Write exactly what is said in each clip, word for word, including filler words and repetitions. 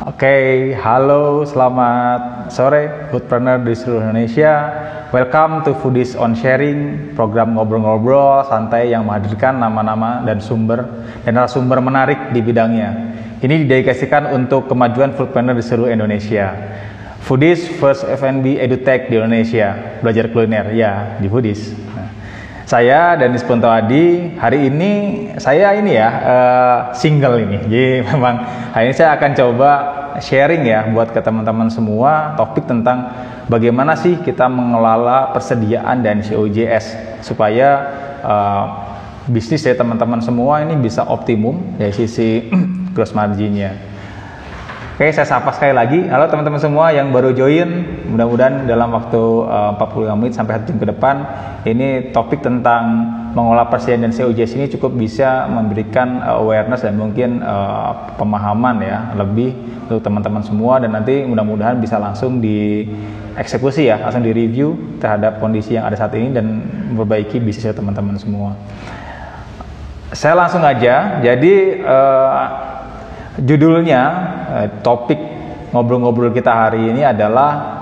Oke, halo, selamat sore foodpreneur di seluruh Indonesia. Welcome to Foodies on Sharing, program ngobrol-ngobrol santai yang menghadirkan nama-nama dan sumber dan narasumber menarik di bidangnya. Ini didedikasikan untuk kemajuan foodpreneur di seluruh Indonesia. Foodies First F and B EduTech di Indonesia, belajar kuliner ya di Foodies. Nah, saya Danis Punto Adi, hari ini saya ini ya uh, single ini, jadi memang hari ini saya akan coba sharing ya buat ke teman-teman semua topik tentang bagaimana sih kita mengelola persediaan dan C O G S supaya uh, bisnis ya teman-teman semua ini bisa optimum dari sisi gross marginnya. Oke, saya sapa sekali lagi. Halo teman-teman semua yang baru join. Mudah-mudahan dalam waktu uh, empat puluh lima menit sampai satu jam ke depan, ini topik tentang mengolah persediaan dan C O G S ini cukup bisa memberikan uh, awareness dan mungkin uh, pemahaman ya lebih untuk teman-teman semua, dan nanti mudah-mudahan bisa langsung dieksekusi ya, langsung direview terhadap kondisi yang ada saat ini dan memperbaiki bisnis teman-teman semua. Saya langsung aja. Jadi uh, judulnya, eh, topik ngobrol-ngobrol kita hari ini adalah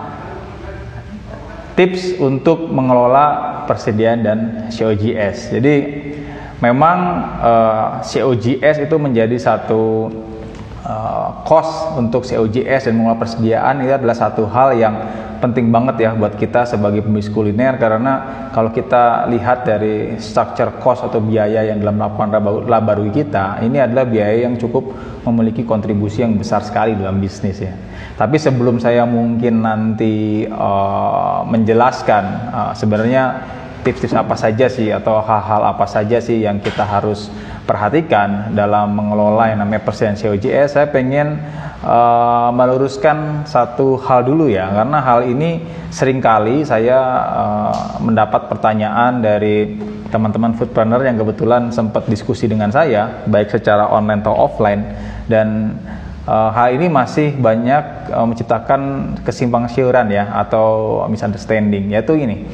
tips untuk mengelola persediaan dan C O G S. Jadi memang eh, C O G S itu menjadi satu eh, cost untuk C O G S dan mengelola persediaan. Itu adalah satu hal yang penting banget ya buat kita sebagai pembisnis kuliner, karena kalau kita lihat dari structure cost atau biaya yang dalam laporan laba rugi kita, ini adalah biaya yang cukup memiliki kontribusi yang besar sekali dalam bisnis ya. Tapi sebelum saya mungkin nanti uh, menjelaskan uh, sebenarnya tips-tips apa saja sih atau hal-hal apa saja sih yang kita harus perhatikan dalam mengelola yang namanya persediaan C O G S, saya pengen uh, meluruskan satu hal dulu ya, karena hal ini seringkali saya uh, mendapat pertanyaan dari teman-teman foodpreneur yang kebetulan sempat diskusi dengan saya baik secara online atau offline, dan uh, hal ini masih banyak uh, menciptakan kesimpang siuran ya atau misunderstanding, yaitu ini.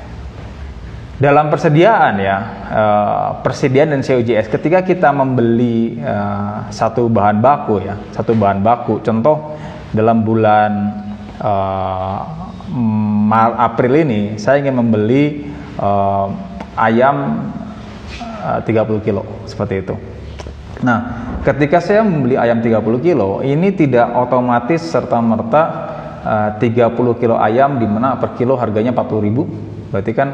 Dalam persediaan ya, uh, persediaan dan C O G S, ketika kita membeli uh, satu bahan baku ya, satu bahan baku, contoh dalam bulan uh, April ini, saya ingin membeli uh, ayam uh, tiga puluh kilo, seperti itu. Nah, ketika saya membeli ayam tiga puluh kilo, ini tidak otomatis serta-merta uh, tiga puluh kilo ayam di mana per kilo harganya empat puluh ribu, berarti kan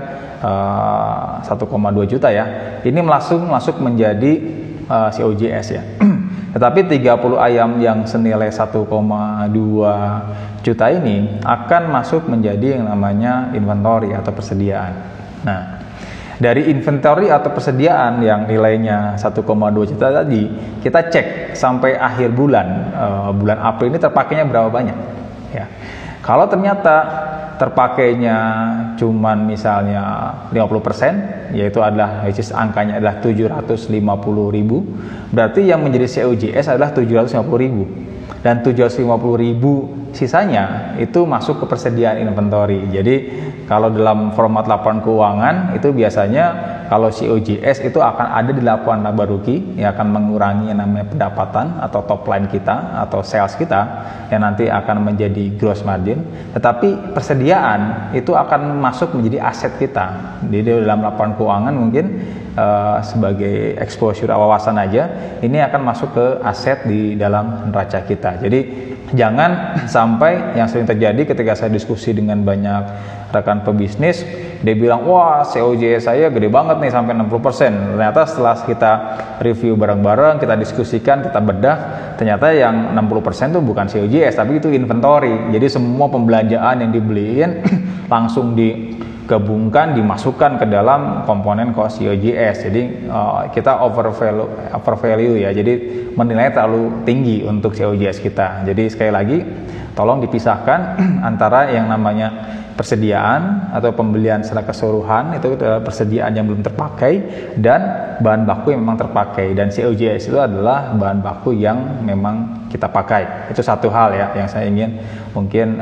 Uh, satu koma dua juta ya. Ini langsung masuk menjadi uh, C O G S ya. Tetapi tiga puluh ayam yang senilai satu koma dua juta ini akan masuk menjadi yang namanya inventory atau persediaan. Nah, dari inventory atau persediaan yang nilainya satu koma dua juta tadi, kita cek sampai akhir bulan, uh, bulan April ini terpakainya berapa banyak ya. Kalau ternyata terpakainya cuman misalnya lima puluh persen, yaitu adalah which is angkanya adalah tujuh ratus lima puluh ribu, berarti yang menjadi C O G S adalah tujuh ratus lima puluh ribu, dan tujuh ratus lima puluh ribu sisanya itu masuk ke persediaan inventory. Jadi kalau dalam format laporan keuangan itu biasanya kalau C O G S itu akan ada di laporan laba rugi yang akan mengurangi yang namanya pendapatan atau top line kita atau sales kita yang nanti akan menjadi gross margin. Tetapi persediaan itu akan masuk menjadi aset kita. Jadi dalam laporan keuangan mungkin uh, sebagai exposure wawasan aja, ini akan masuk ke aset di dalam neraca kita. Jadi jangan sampai yang sering terjadi ketika saya diskusi dengan banyak rekan pebisnis, dia bilang, wah C O G S saya gede banget nih sampai enam puluh persen. Ternyata setelah kita review bareng-bareng, kita diskusikan, kita bedah, ternyata yang enam puluh persen itu bukan C O G S, tapi itu inventory. Jadi semua pembelanjaan yang dibeliin langsung digabungkan, dimasukkan ke dalam komponen cost C O G S. Jadi uh, kita over value, over value ya, jadi menilai terlalu tinggi untuk C O G S kita. Jadi sekali lagi, tolong dipisahkan antara yang namanya persediaan atau pembelian secara keseluruhan, itu adalah persediaan yang belum terpakai, dan bahan baku yang memang terpakai, dan C O G S itu adalah bahan baku yang memang kita pakai. Itu satu hal ya yang saya ingin mungkin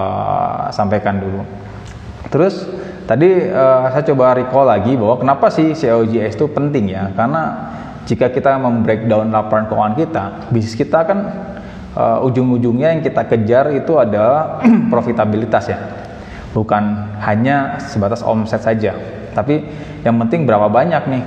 uh, sampaikan dulu. Terus tadi uh, saya coba recall lagi bahwa kenapa sih C O G S itu penting ya, karena jika kita membreakdown laporan keuangan kita, bisnis kita kan uh, ujung-ujungnya yang kita kejar itu adalah profitabilitas ya, bukan hanya sebatas omset saja, tapi yang penting berapa banyak nih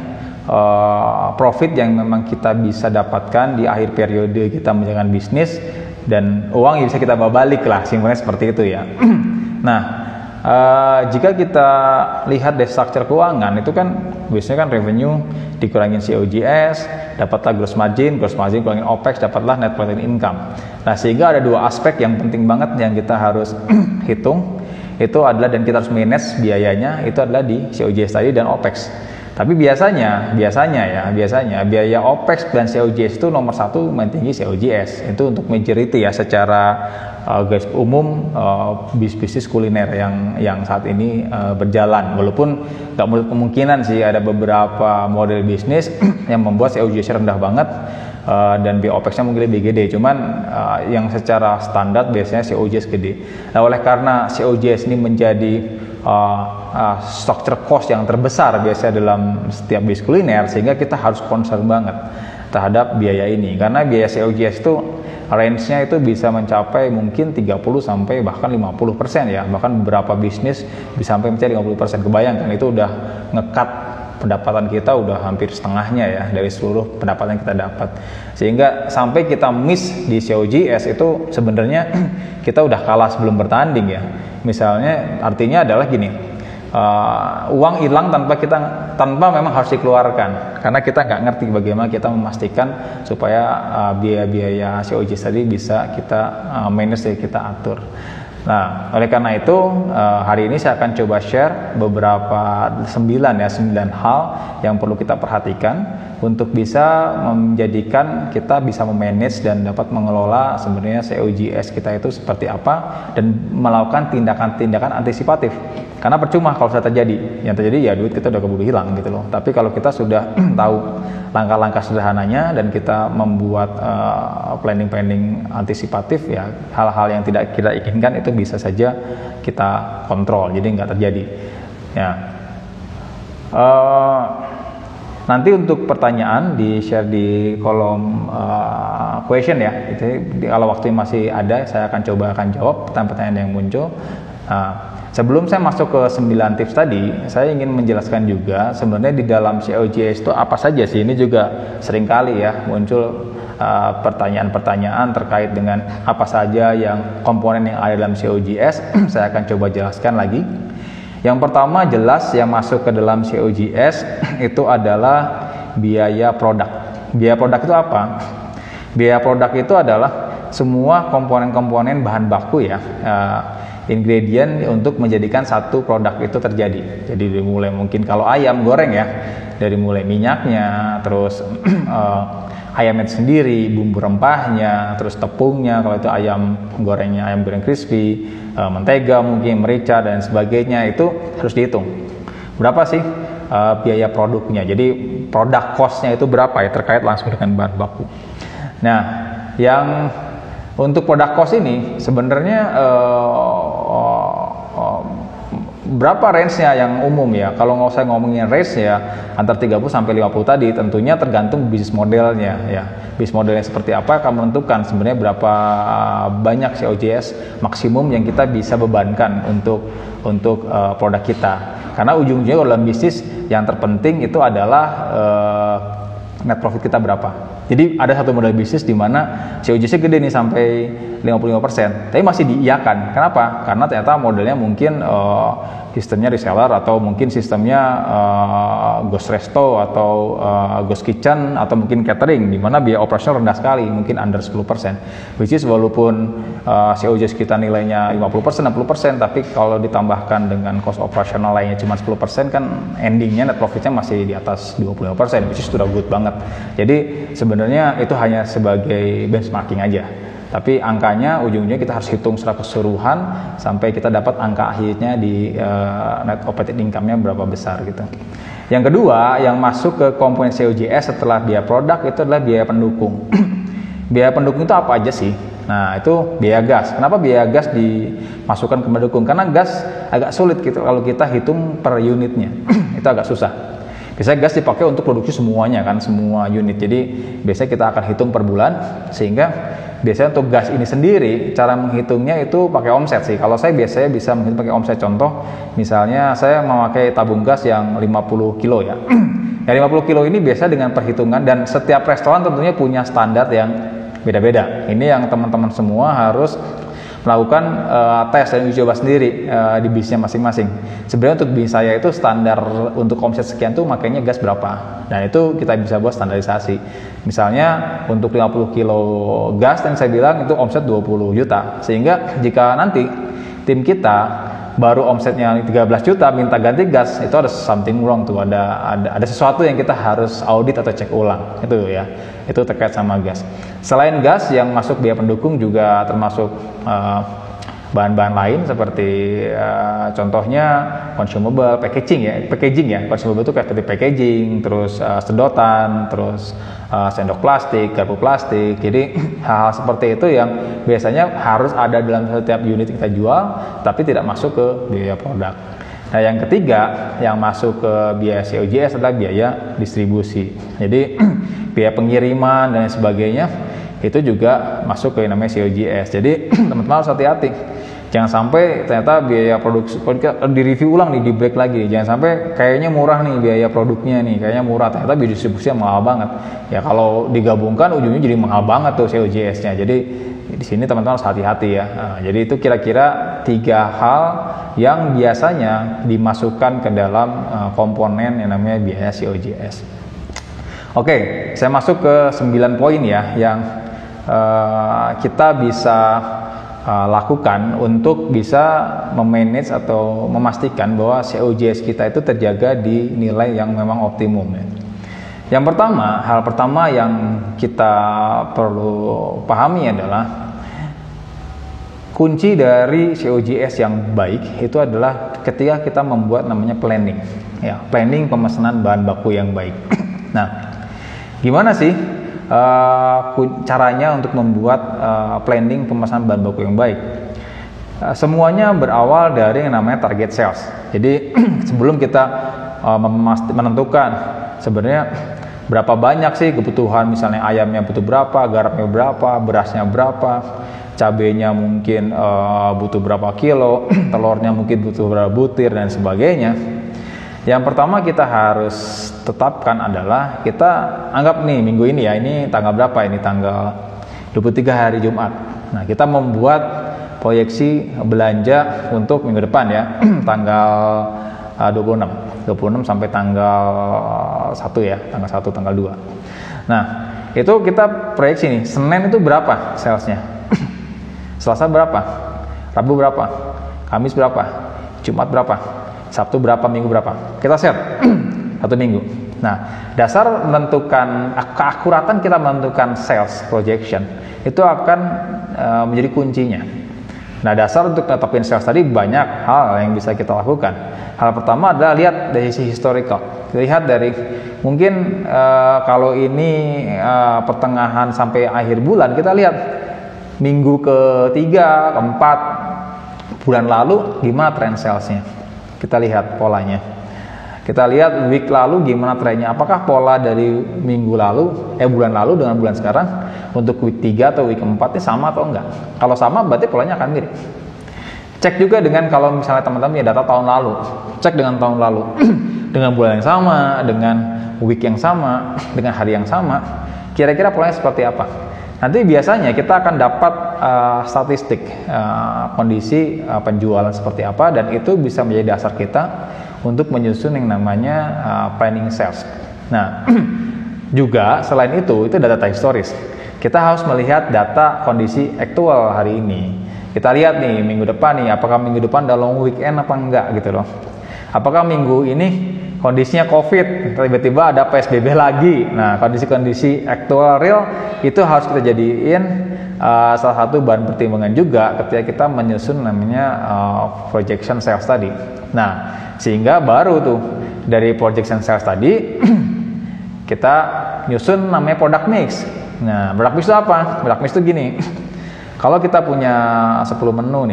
uh, profit yang memang kita bisa dapatkan di akhir periode kita menjalankan bisnis, dan uang yang bisa kita bawa balik lah, simpelnya seperti itu ya. Nah, Uh, jika kita lihat dari struktur keuangan itu kan biasanya kan revenue dikurangin C O G S, dapatlah gross margin, gross margin kurangin OPEX, dapatlah net profit income. Nah, sehingga ada dua aspek yang penting banget yang kita harus hitung, itu adalah, dan kita harus manage biayanya, itu adalah di C O G S tadi dan OPEX. Tapi biasanya, biasanya ya, biasanya biaya OPEX dan C O G S itu nomor satu main tinggi C O G S. Itu untuk majority ya, secara uh, guys umum uh, bisnis kuliner yang yang saat ini uh, berjalan. Walaupun nggak menutup kemungkinan sih ada beberapa model bisnis yang membuat C O G S rendah banget uh, dan biaya OPEX-nya mungkin lebih gede. Cuman uh, yang secara standar biasanya C O G S gede. Nah, oleh karena C O G S ini menjadi Uh, uh, structure cost yang terbesar biasanya dalam setiap bisnis kuliner, sehingga kita harus concern banget terhadap biaya ini, karena biaya C O G S itu range-nya itu bisa mencapai mungkin tiga puluh sampai bahkan lima puluh persen ya, bahkan beberapa bisnis bisa sampai mencapai lima puluh persen. Kebayangkan itu udah nge-cut pendapatan kita udah hampir setengahnya ya dari seluruh pendapatan yang kita dapat, sehingga sampai kita miss di C O G S itu sebenarnya kita udah kalah sebelum bertanding ya. Misalnya artinya adalah gini, uh, uang hilang tanpa kita tanpa memang harus dikeluarkan, karena kita nggak ngerti bagaimana kita memastikan supaya uh, biaya-biaya C O G S tadi bisa kita uh, manage, kita atur. Nah, oleh karena itu uh, hari ini saya akan coba share beberapa sembilan ya sembilan hal yang perlu kita perhatikan untuk bisa menjadikan kita bisa memanage dan dapat mengelola sebenarnya C O G S kita itu seperti apa, dan melakukan tindakan-tindakan antisipatif. Karena percuma kalau sudah terjadi, yang terjadi ya duit kita udah keburu hilang gitu loh. Tapi kalau kita sudah tahu langkah-langkah sederhananya dan kita membuat uh, planning-planning antisipatif ya, hal-hal yang tidak kita inginkan itu bisa saja kita kontrol, jadi nggak terjadi. Ya. Uh, Nanti untuk pertanyaan di share di kolom uh, question ya. Itu di, kalau waktu masih ada, saya akan coba akan jawab pertanyaan-pertanyaan yang muncul. Uh, sebelum saya masuk ke sembilan tips tadi, saya ingin menjelaskan juga sebenarnya di dalam C O G S itu apa saja sih. Ini juga seringkali ya muncul uh, pertanyaan-pertanyaan terkait dengan apa saja yang komponen yang ada dalam C O G S. Saya akan coba jelaskan lagi. Yang pertama jelas yang masuk ke dalam C O G S itu adalah biaya produk. Biaya produk itu apa? Biaya produk itu adalah semua komponen-komponen bahan baku ya, uh, ingredient untuk menjadikan satu produk itu terjadi. Jadi dari mulai mungkin kalau ayam goreng ya, dari mulai minyaknya, terus uh, ayamnya sendiri, bumbu rempahnya, terus tepungnya, kalau itu ayam gorengnya ayam goreng crispy, uh, mentega mungkin, merica dan sebagainya, itu harus dihitung berapa sih uh, biaya produknya. Jadi produk cost-nya itu berapa ya, terkait langsung dengan bahan baku. Nah, yang untuk produk cost ini sebenarnya uh, uh, uh, berapa range-nya yang umum ya? Kalau nggak usah ngomongin range ya, antar tiga puluh sampai lima puluh tadi, tentunya tergantung bisnis modelnya ya. Bisnis modelnya seperti apa akan menentukan sebenarnya berapa banyak C O G S maksimum yang kita bisa bebankan untuk untuk uh, produk kita. Karena ujung-ujungnya dalam bisnis yang terpenting itu adalah uh, net profit kita berapa. Jadi ada satu model bisnis di mana C O G S-nya gede nih sampai lima puluh lima persen, tapi masih diiyakan. Kenapa? Karena ternyata modelnya mungkin uh, sistemnya reseller, atau mungkin sistemnya uh, ghost resto, atau uh, ghost kitchen, atau mungkin catering, di mana biaya operasional rendah sekali, mungkin under sepuluh persen. Which is walaupun uh, C O G S kita nilainya lima puluh persen, enam puluh persen, tapi kalau ditambahkan dengan cost operasional lainnya cuma sepuluh persen, kan endingnya net profitnya masih di atas dua puluh lima persen, which is sudah good banget. Jadi sebenarnya itu hanya sebagai benchmarking aja. Tapi angkanya ujungnya kita harus hitung secara keseluruhan sampai kita dapat angka akhirnya di uh, net operating income-nya berapa besar gitu. Yang kedua yang masuk ke komponen C O G S setelah biaya produk itu adalah biaya pendukung. Biaya pendukung itu apa aja sih? Nah, itu biaya gas. Kenapa biaya gas dimasukkan ke pendukung? Karena gas agak sulit gitu kalau kita hitung per unitnya. Itu agak susah. Biasanya gas dipakai untuk produksi semuanya kan, semua unit. Jadi biasanya kita akan hitung per bulan, sehingga biasanya untuk gas ini sendiri cara menghitungnya itu pakai omset sih. Kalau saya biasanya bisa menghitung pakai omset. Contoh, misalnya saya memakai tabung gas yang lima puluh kilo ya. Yang lima puluh kilo ini biasa dengan perhitungan, dan setiap restoran tentunya punya standar yang beda-beda. Ini yang teman-teman semua harus melakukan uh, tes dan uji coba sendiri uh, di bisnisnya masing-masing. Sebenarnya untuk bisnis saya itu standar untuk omset sekian tuh makanya gas berapa. Dan itu kita bisa buat standarisasi. Misalnya untuk lima puluh kilo gas yang saya bilang itu omset dua puluh juta. Sehingga jika nanti tim kita baru omsetnya tiga belas juta minta ganti gas, itu ada something wrong tuh, ada ada ada sesuatu yang kita harus audit atau cek ulang. Itu ya. Itu terkait sama gas. Selain gas, yang masuk biaya pendukung juga termasuk uh, bahan-bahan lain seperti uh, contohnya consumable, packaging ya, packaging ya, consumable itu kayak seperti packaging, terus uh, sedotan, terus uh, sendok plastik, garpu plastik. Jadi hal-hal seperti itu yang biasanya harus ada dalam setiap unit kita jual, tapi tidak masuk ke biaya produk. Nah, yang ketiga yang masuk ke biaya C O G S adalah biaya distribusi. Jadi biaya pengiriman dan sebagainya itu juga masuk ke yang namanya C O G S. Jadi teman-teman harus hati-hati. Jangan sampai ternyata biaya produksi di review ulang nih, di break lagi. Jangan sampai kayaknya murah nih biaya produknya nih, kayaknya murah, ternyata biaya distribusinya mahal banget. Ya kalau digabungkan ujungnya jadi mahal banget tuh C O G S-nya. Jadi di sini teman-teman harus hati-hati ya. Nah, jadi itu kira-kira tiga hal yang biasanya dimasukkan ke dalam uh, komponen yang namanya biaya C O G S. Oke, saya masuk ke sembilan poin ya yang uh, kita bisa uh, lakukan untuk bisa memanage atau memastikan bahwa C O G S kita itu terjaga di nilai yang memang optimum ya. Yang pertama, hal pertama yang kita perlu pahami adalah kunci dari C O G S yang baik itu adalah ketika kita membuat namanya planning ya, planning pemesanan bahan baku yang baik. Nah, gimana sih uh, caranya untuk membuat uh, planning pemesanan bahan baku yang baik? Uh, semuanya berawal dari yang namanya target sales. Jadi sebelum kita uh, menentukan sebenarnya berapa banyak sih kebutuhan, misalnya ayamnya butuh berapa, garamnya berapa, berasnya berapa, cabenya mungkin uh, butuh berapa kilo, telurnya mungkin butuh berapa butir dan sebagainya. Yang pertama kita harus tetapkan adalah kita anggap nih minggu ini ya, ini tanggal berapa, ini tanggal dua puluh tiga hari Jumat. Nah, kita membuat proyeksi belanja untuk minggu depan ya, tanggal uh, dua puluh enam dua puluh enam sampai tanggal satu ya, tanggal satu, tanggal dua. Nah, itu kita proyeksi nih, Senin itu berapa salesnya, Selasa berapa, Rabu berapa, Kamis berapa, Jumat berapa, Sabtu berapa, Minggu berapa. Kita set satu minggu. Nah, dasar menentukan keakuratan kita menentukan sales projection itu akan uh, menjadi kuncinya. Nah, dasar untuk tetapin sales tadi banyak hal yang bisa kita lakukan. Hal pertama adalah lihat dari sisi historical. Lihat dari mungkin uh, kalau ini uh, pertengahan sampai akhir bulan, kita lihat minggu ketiga, keempat bulan lalu gimana tren salesnya. Kita lihat polanya. Kita lihat week lalu gimana trennya. Apakah pola dari minggu lalu, eh bulan lalu dengan bulan sekarang untuk week tiga atau week keempat ini sama atau enggak? Kalau sama berarti polanya akan mirip. Cek juga dengan kalau misalnya teman-teman ya data tahun lalu, cek dengan tahun lalu, dengan bulan yang sama, dengan week yang sama, dengan hari yang sama, kira-kira polanya seperti apa? Nanti biasanya kita akan dapat uh, statistik uh, kondisi uh, penjualan seperti apa, dan itu bisa menjadi dasar kita untuk menyusun yang namanya uh, planning sales. Nah, juga selain itu, itu data historis. Kita harus melihat data kondisi aktual hari ini. Kita lihat nih minggu depan nih, apakah minggu depan ada long weekend apa enggak gitu loh. Apakah minggu ini kondisinya COVID, tiba-tiba ada P S B B lagi. Nah, kondisi-kondisi aktual real itu harus kita jadiin uh, salah satu bahan pertimbangan juga ketika kita menyusun namanya uh, projection sales tadi. Nah, sehingga baru tuh dari projection sales tadi kita nyusun namanya product mix. Nah, product mix itu apa? Product mix itu gini. Kalau kita punya sepuluh menu nih,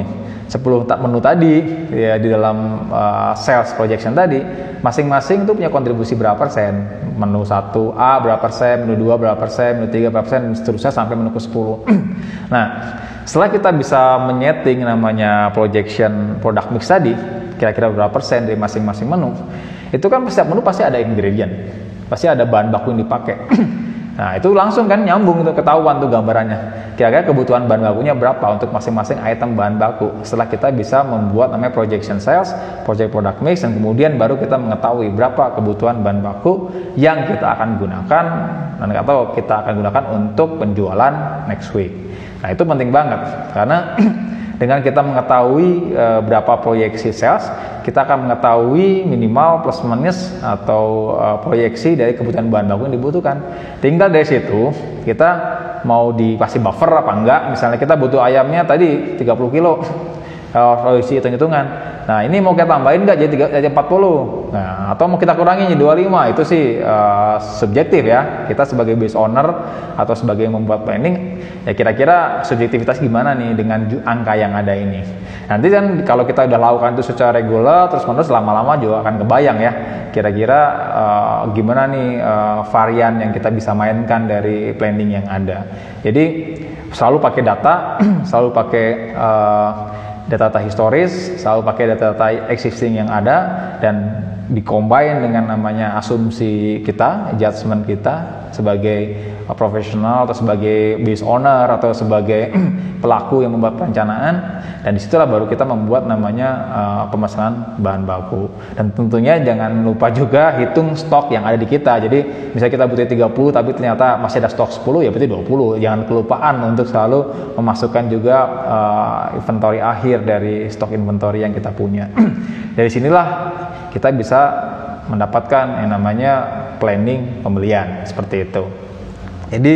sepuluh menu tadi ya di dalam uh, sales projection tadi, masing-masing itu punya kontribusi berapa persen. Menu satu A berapa persen, menu dua berapa persen, menu tiga berapa persen, dan seterusnya sampai menu ke sepuluh. Nah, setelah kita bisa menyeting namanya projection product mix tadi, kira-kira berapa persen dari masing-masing menu, itu kan setiap menu pasti ada ingredient, pasti ada bahan baku yang dipakai. Nah, itu langsung kan nyambung, itu ketahuan tuh gambarannya. Kira-kira kebutuhan bahan bakunya berapa untuk masing-masing item bahan baku. Setelah kita bisa membuat namanya projection sales, project product mix, dan kemudian baru kita mengetahui berapa kebutuhan bahan baku yang kita akan gunakan dan atau kita akan gunakan untuk penjualan next week. Nah, itu penting banget karena dengan kita mengetahui e, berapa proyeksi sales, kita akan mengetahui minimal plus minus atau e, proyeksi dari kebutuhan bahan baku yang dibutuhkan. Tinggal dari situ kita mau dikasih buffer apa enggak. Misalnya kita butuh ayamnya tadi tiga puluh kilo, kalau isi hitung-hitungan. Nah, ini mau kita tambahin enggak jadi empat puluh. Nah, atau mau kita kurangi jadi dua puluh lima. Itu sih e, subjektif ya. Kita sebagai business owner atau sebagai yang membuat planning, ya kira-kira subjektivitas gimana nih dengan angka yang ada ini. Nanti kan kalau kita udah lakukan itu secara reguler terus menerus, lama-lama juga akan kebayang ya kira-kira uh, gimana nih uh, varian yang kita bisa mainkan dari planning yang ada. Jadi selalu pakai data, selalu pakai uh, data-data historis, selalu pakai data-data existing yang ada, dan dikombin dengan namanya asumsi kita, judgment kita sebagai profesional atau sebagai business owner atau sebagai pelaku yang membuat perencanaan, dan disitulah baru kita membuat namanya uh, pemesanan bahan baku. Dan tentunya jangan lupa juga hitung stok yang ada di kita. Jadi misalnya kita butuh tiga puluh tapi ternyata masih ada stok sepuluh, ya berarti dua puluh. Jangan kelupaan untuk selalu memasukkan juga uh, inventory akhir dari stok inventory yang kita punya. Dari sinilah kita bisa mendapatkan yang namanya planning pembelian seperti itu. Jadi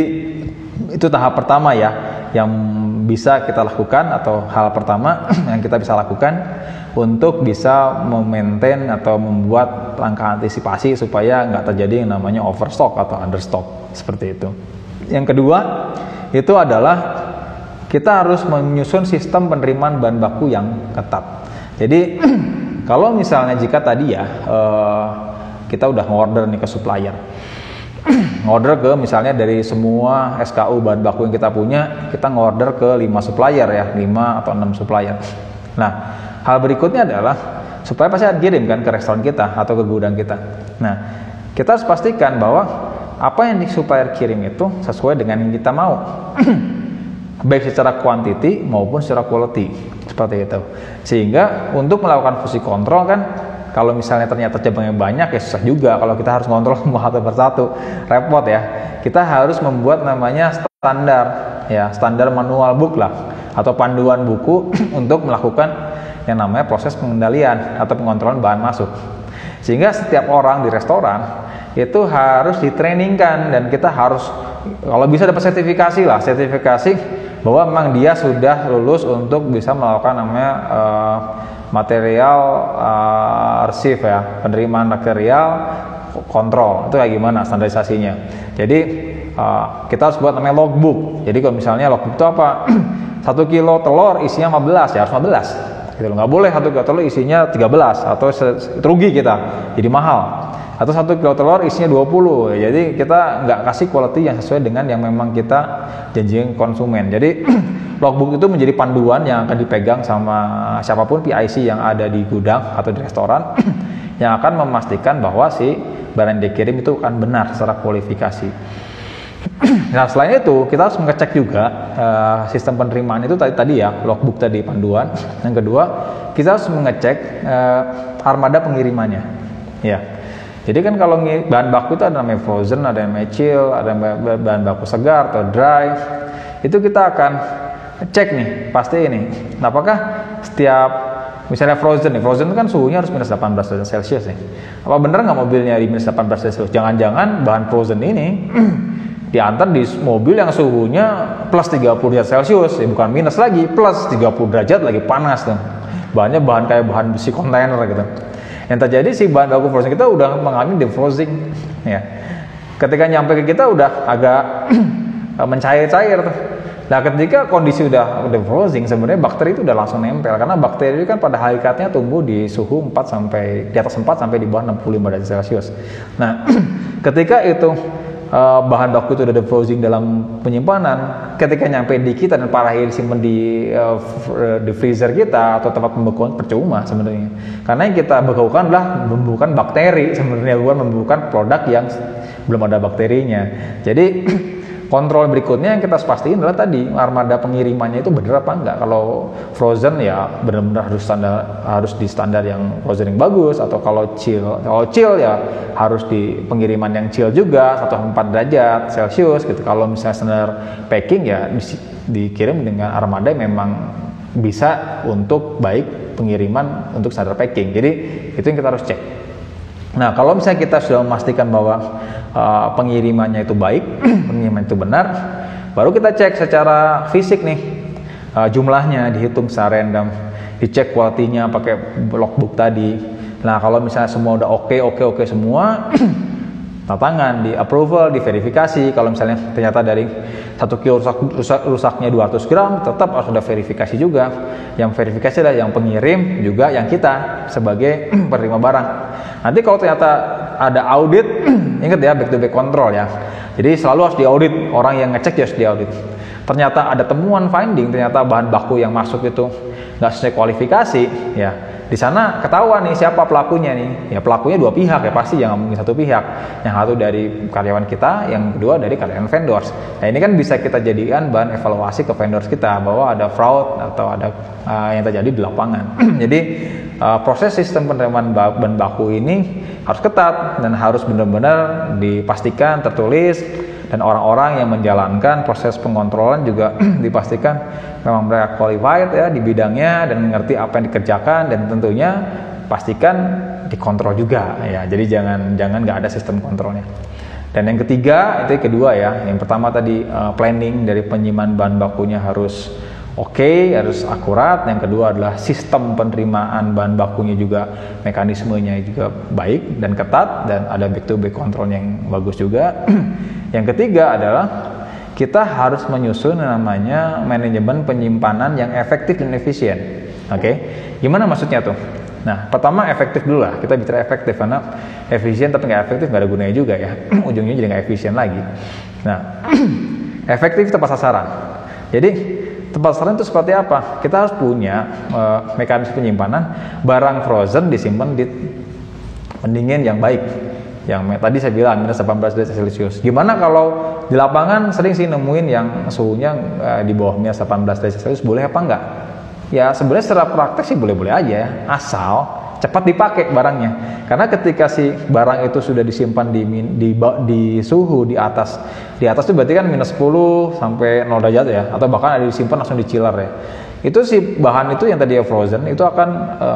itu tahap pertama ya yang bisa kita lakukan, atau hal pertama yang kita bisa lakukan untuk bisa memaintain atau membuat langkah antisipasi supaya nggak terjadi yang namanya overstock atau understock seperti itu. Yang kedua itu adalah kita harus menyusun sistem penerimaan bahan baku yang ketat. Jadi kalau misalnya jika tadi ya uh, kita udah ngorder nih ke supplier, ngorder ke misalnya dari semua S K U bahan baku yang kita punya, kita ngorder ke lima supplier ya, lima atau enam supplier. Nah, hal berikutnya adalah supaya pasti kirim kan ke restoran kita atau ke gudang kita. Nah, kita harus pastikan bahwa apa yang di supplier kirim itu sesuai dengan yang kita mau. Baik secara quantity maupun secara quality, seperti itu. Sehingga untuk melakukan fungsi kontrol kan, kalau misalnya ternyata cabangnya banyak ya susah juga kalau kita harus kontrol semua satu persatu, repot ya. Kita harus membuat namanya standar ya, standar manual book lah atau panduan buku untuk melakukan yang namanya proses pengendalian atau pengontrolan bahan masuk. Sehingga setiap orang di restoran itu harus ditrainingkan, dan kita harus kalau bisa dapat sertifikasi lah, sertifikasi bahwa memang dia sudah lulus untuk bisa melakukan namanya uh, material uh, receive ya, penerimaan material kontrol. Itu kayak gimana standarisasinya. Jadi uh, kita harus buat namanya logbook. Jadi kalau misalnya logbook itu apa? Satu kilo telur isinya lima belas ya harus lima belas. Gitu loh. Nggak boleh satu kilo telur isinya tiga belas atau rugi kita, jadi mahal. Atau satu kilo telur isinya dua puluh. Jadi kita nggak kasih quality yang sesuai dengan yang memang kita janjikan konsumen. Jadi logbook itu menjadi panduan yang akan dipegang sama siapapun P I C yang ada di gudang atau di restoran yang akan memastikan bahwa si barang yang dikirim itu akan benar secara kualifikasi. Nah, selain itu kita harus mengecek juga uh, sistem penerimaan itu tadi tadi ya, logbook tadi panduan. Yang kedua, kita harus mengecek uh, armada pengirimannya. Ya. Jadi kan kalau bahan baku itu ada namanya frozen, ada yang namanya chill, ada bahan baku segar atau dry. Itu kita akan cek nih, pasti ini. Nah, apakah setiap misalnya frozen nih, frozen itu kan suhunya harus minus delapan belas derajat Celcius nih. Apa bener nggak mobilnya di minus delapan belas derajat Celcius? Jangan-jangan bahan frozen ini diantar di mobil yang suhunya plus tiga puluh derajat Celcius, ya bukan minus lagi, plus tiga puluh derajat lagi panas tuh. Bahannya bahan kayak bahan besi kontainer gitu. Yang terjadi si bahan baku frozen kita udah mengalami defrosting ya. Ketika nyampe ke kita udah agak mencair-cair tuh. Nah, ketika kondisi udah udah freezing, sebenarnya bakteri itu udah langsung nempel karena bakteri itu kan pada hakikatnya tumbuh di suhu empat sampai di atas empat sampai di bawah enam puluh lima derajat Celcius. Nah, ketika itu uh, bahan baku itu udah defrosting dalam penyimpanan, ketika nyampe di kita dan para akhir disimpan di uh, di freezer kita atau tempat pembekuan, percuma sebenarnya. Karena yang kita bekukan adalah membukukan bakteri sebenarnya, bukan membukukan produk yang belum ada bakterinya. Jadi kontrol berikutnya yang kita pastiin adalah tadi armada pengirimannya itu bener apa enggak. Kalau frozen ya benar-benar harus standar, harus di standar yang frozen yang bagus, atau kalau chill, kalau chill ya harus di pengiriman yang chill juga seratus empat derajat Celcius gitu. Kalau misalnya standar packing ya di, dikirim dengan armada yang memang bisa untuk baik pengiriman untuk standar packing. Jadi itu yang kita harus cek. Nah, kalau misalnya kita sudah memastikan bahwa uh, pengirimannya itu baik, pengiriman itu benar, baru kita cek secara fisik nih, uh, jumlahnya dihitung secara random, dicek quality-nya pakai logbook tadi. Nah, kalau misalnya semua udah oke, oke, oke semua, tanda tangan, di approval, di verifikasi. Kalau misalnya ternyata dari satu kilo rusak, rusak, rusaknya dua ratus gram, tetap harus ada verifikasi juga. Yang verifikasi adalah yang pengirim juga yang kita sebagai penerima barang. Nanti kalau ternyata ada audit, ingat ya, back to back control ya. Jadi selalu harus diaudit, orang yang ngecek ya harus diaudit. Ternyata ada temuan finding, ternyata bahan baku yang masuk itu nggak sesuai kualifikasi, ya di sana ketahuan nih siapa pelakunya nih. Ya pelakunya dua pihak ya pasti, jangan mungkin satu pihak. Yang satu dari karyawan kita, yang kedua dari karyawan vendors. Nah ini kan bisa kita jadikan bahan evaluasi ke vendors kita bahwa ada fraud atau ada uh, yang terjadi di lapangan. Jadi uh, proses sistem penerimaan bahan baku ini harus ketat dan harus benar-benar dipastikan tertulis, dan orang-orang yang menjalankan proses pengontrolan juga dipastikan memang mereka qualified ya di bidangnya dan mengerti apa yang dikerjakan, dan tentunya pastikan dikontrol juga ya. Jadi jangan jangan nggak ada sistem kontrolnya. Dan yang ketiga, itu yang kedua ya. Yang pertama tadi uh, planning dari penyimpanan bahan bakunya harus oke, okay, harus akurat. Yang kedua adalah sistem penerimaan bahan bakunya juga, mekanismenya juga baik dan ketat, dan ada back to back control yang bagus juga. Yang ketiga adalah kita harus menyusun namanya manajemen penyimpanan yang efektif dan efisien. Oke, okay? Gimana maksudnya tuh? Nah, pertama efektif dulu lah. Kita bicara efektif karena efisien tapi nggak efektif nggak ada gunanya juga ya. Ujungnya jadi nggak efisien lagi. Nah, efektif tepat sasaran. Jadi tepat sasaran itu seperti apa? Kita harus punya uh, mekanisme penyimpanan barang frozen disimpan di pendingin yang baik. Yang tadi saya bilang minus delapan belas derajat Celcius. Gimana kalau di lapangan sering sih nemuin yang suhunya uh, di bawah minus delapan belas derajat Celcius, boleh apa enggak? Ya sebenarnya secara praktek sih boleh-boleh aja ya, asal cepat dipakai barangnya. Karena ketika si barang itu sudah disimpan di di, di suhu di atas di atas itu berarti kan minus sepuluh sampai nol derajat ya, atau bahkan ada disimpan langsung di chiller ya. Itu si bahan itu yang tadi ya frozen itu akan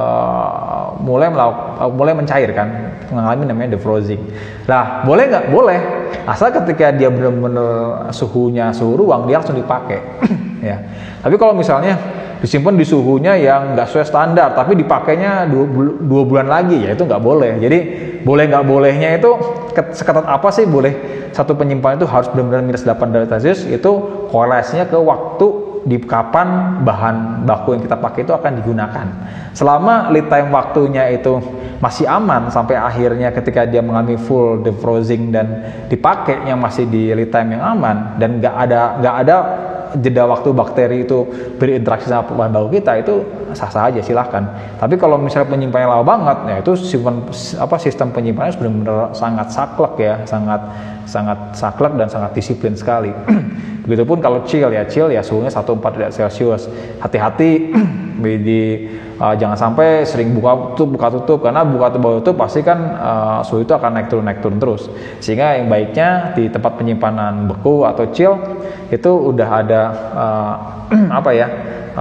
uh, mulai melakukan, mulai mencairkan, mengalami namanya defrosting. Nah, boleh nggak? Boleh. Asal ketika dia benar-benar suhunya suhu ruang, dia langsung dipakai. Ya. Tapi kalau misalnya disimpan di suhunya yang nggak sesuai standar, tapi dipakainya dua, dua bulan lagi, ya itu nggak boleh. Jadi boleh nggak bolehnya itu seketat apa sih boleh satu penyimpanan itu harus benar-benar minus delapan derajat Celcius, itu korelasinya ke waktu di kapan bahan baku yang kita pakai itu akan digunakan. Selama lead time waktunya itu masih aman sampai akhirnya ketika dia mengalami full defrosting dan dipakai yang masih di lead time yang aman, dan nggak ada nggak ada jeda waktu bakteri itu berinteraksi sama bahan baku kita, itu sah-sah aja silahkan. Tapi kalau misalnya penyimpanannya lama banget, ya itu sistem apa sistem penyimpanannya benar-benar sangat saklek ya, sangat sangat saklek dan sangat disiplin sekali. Begitupun kalau chill ya, chill ya suhunya seratus empat derajat Celcius. Hati-hati di uh, jangan sampai sering buka tutup buka tutup, karena buka tutup tutup pasti kan uh, suhu itu akan naik turun naik turun terus. Sehingga yang baiknya di tempat penyimpanan beku atau chill itu udah ada uh, apa ya,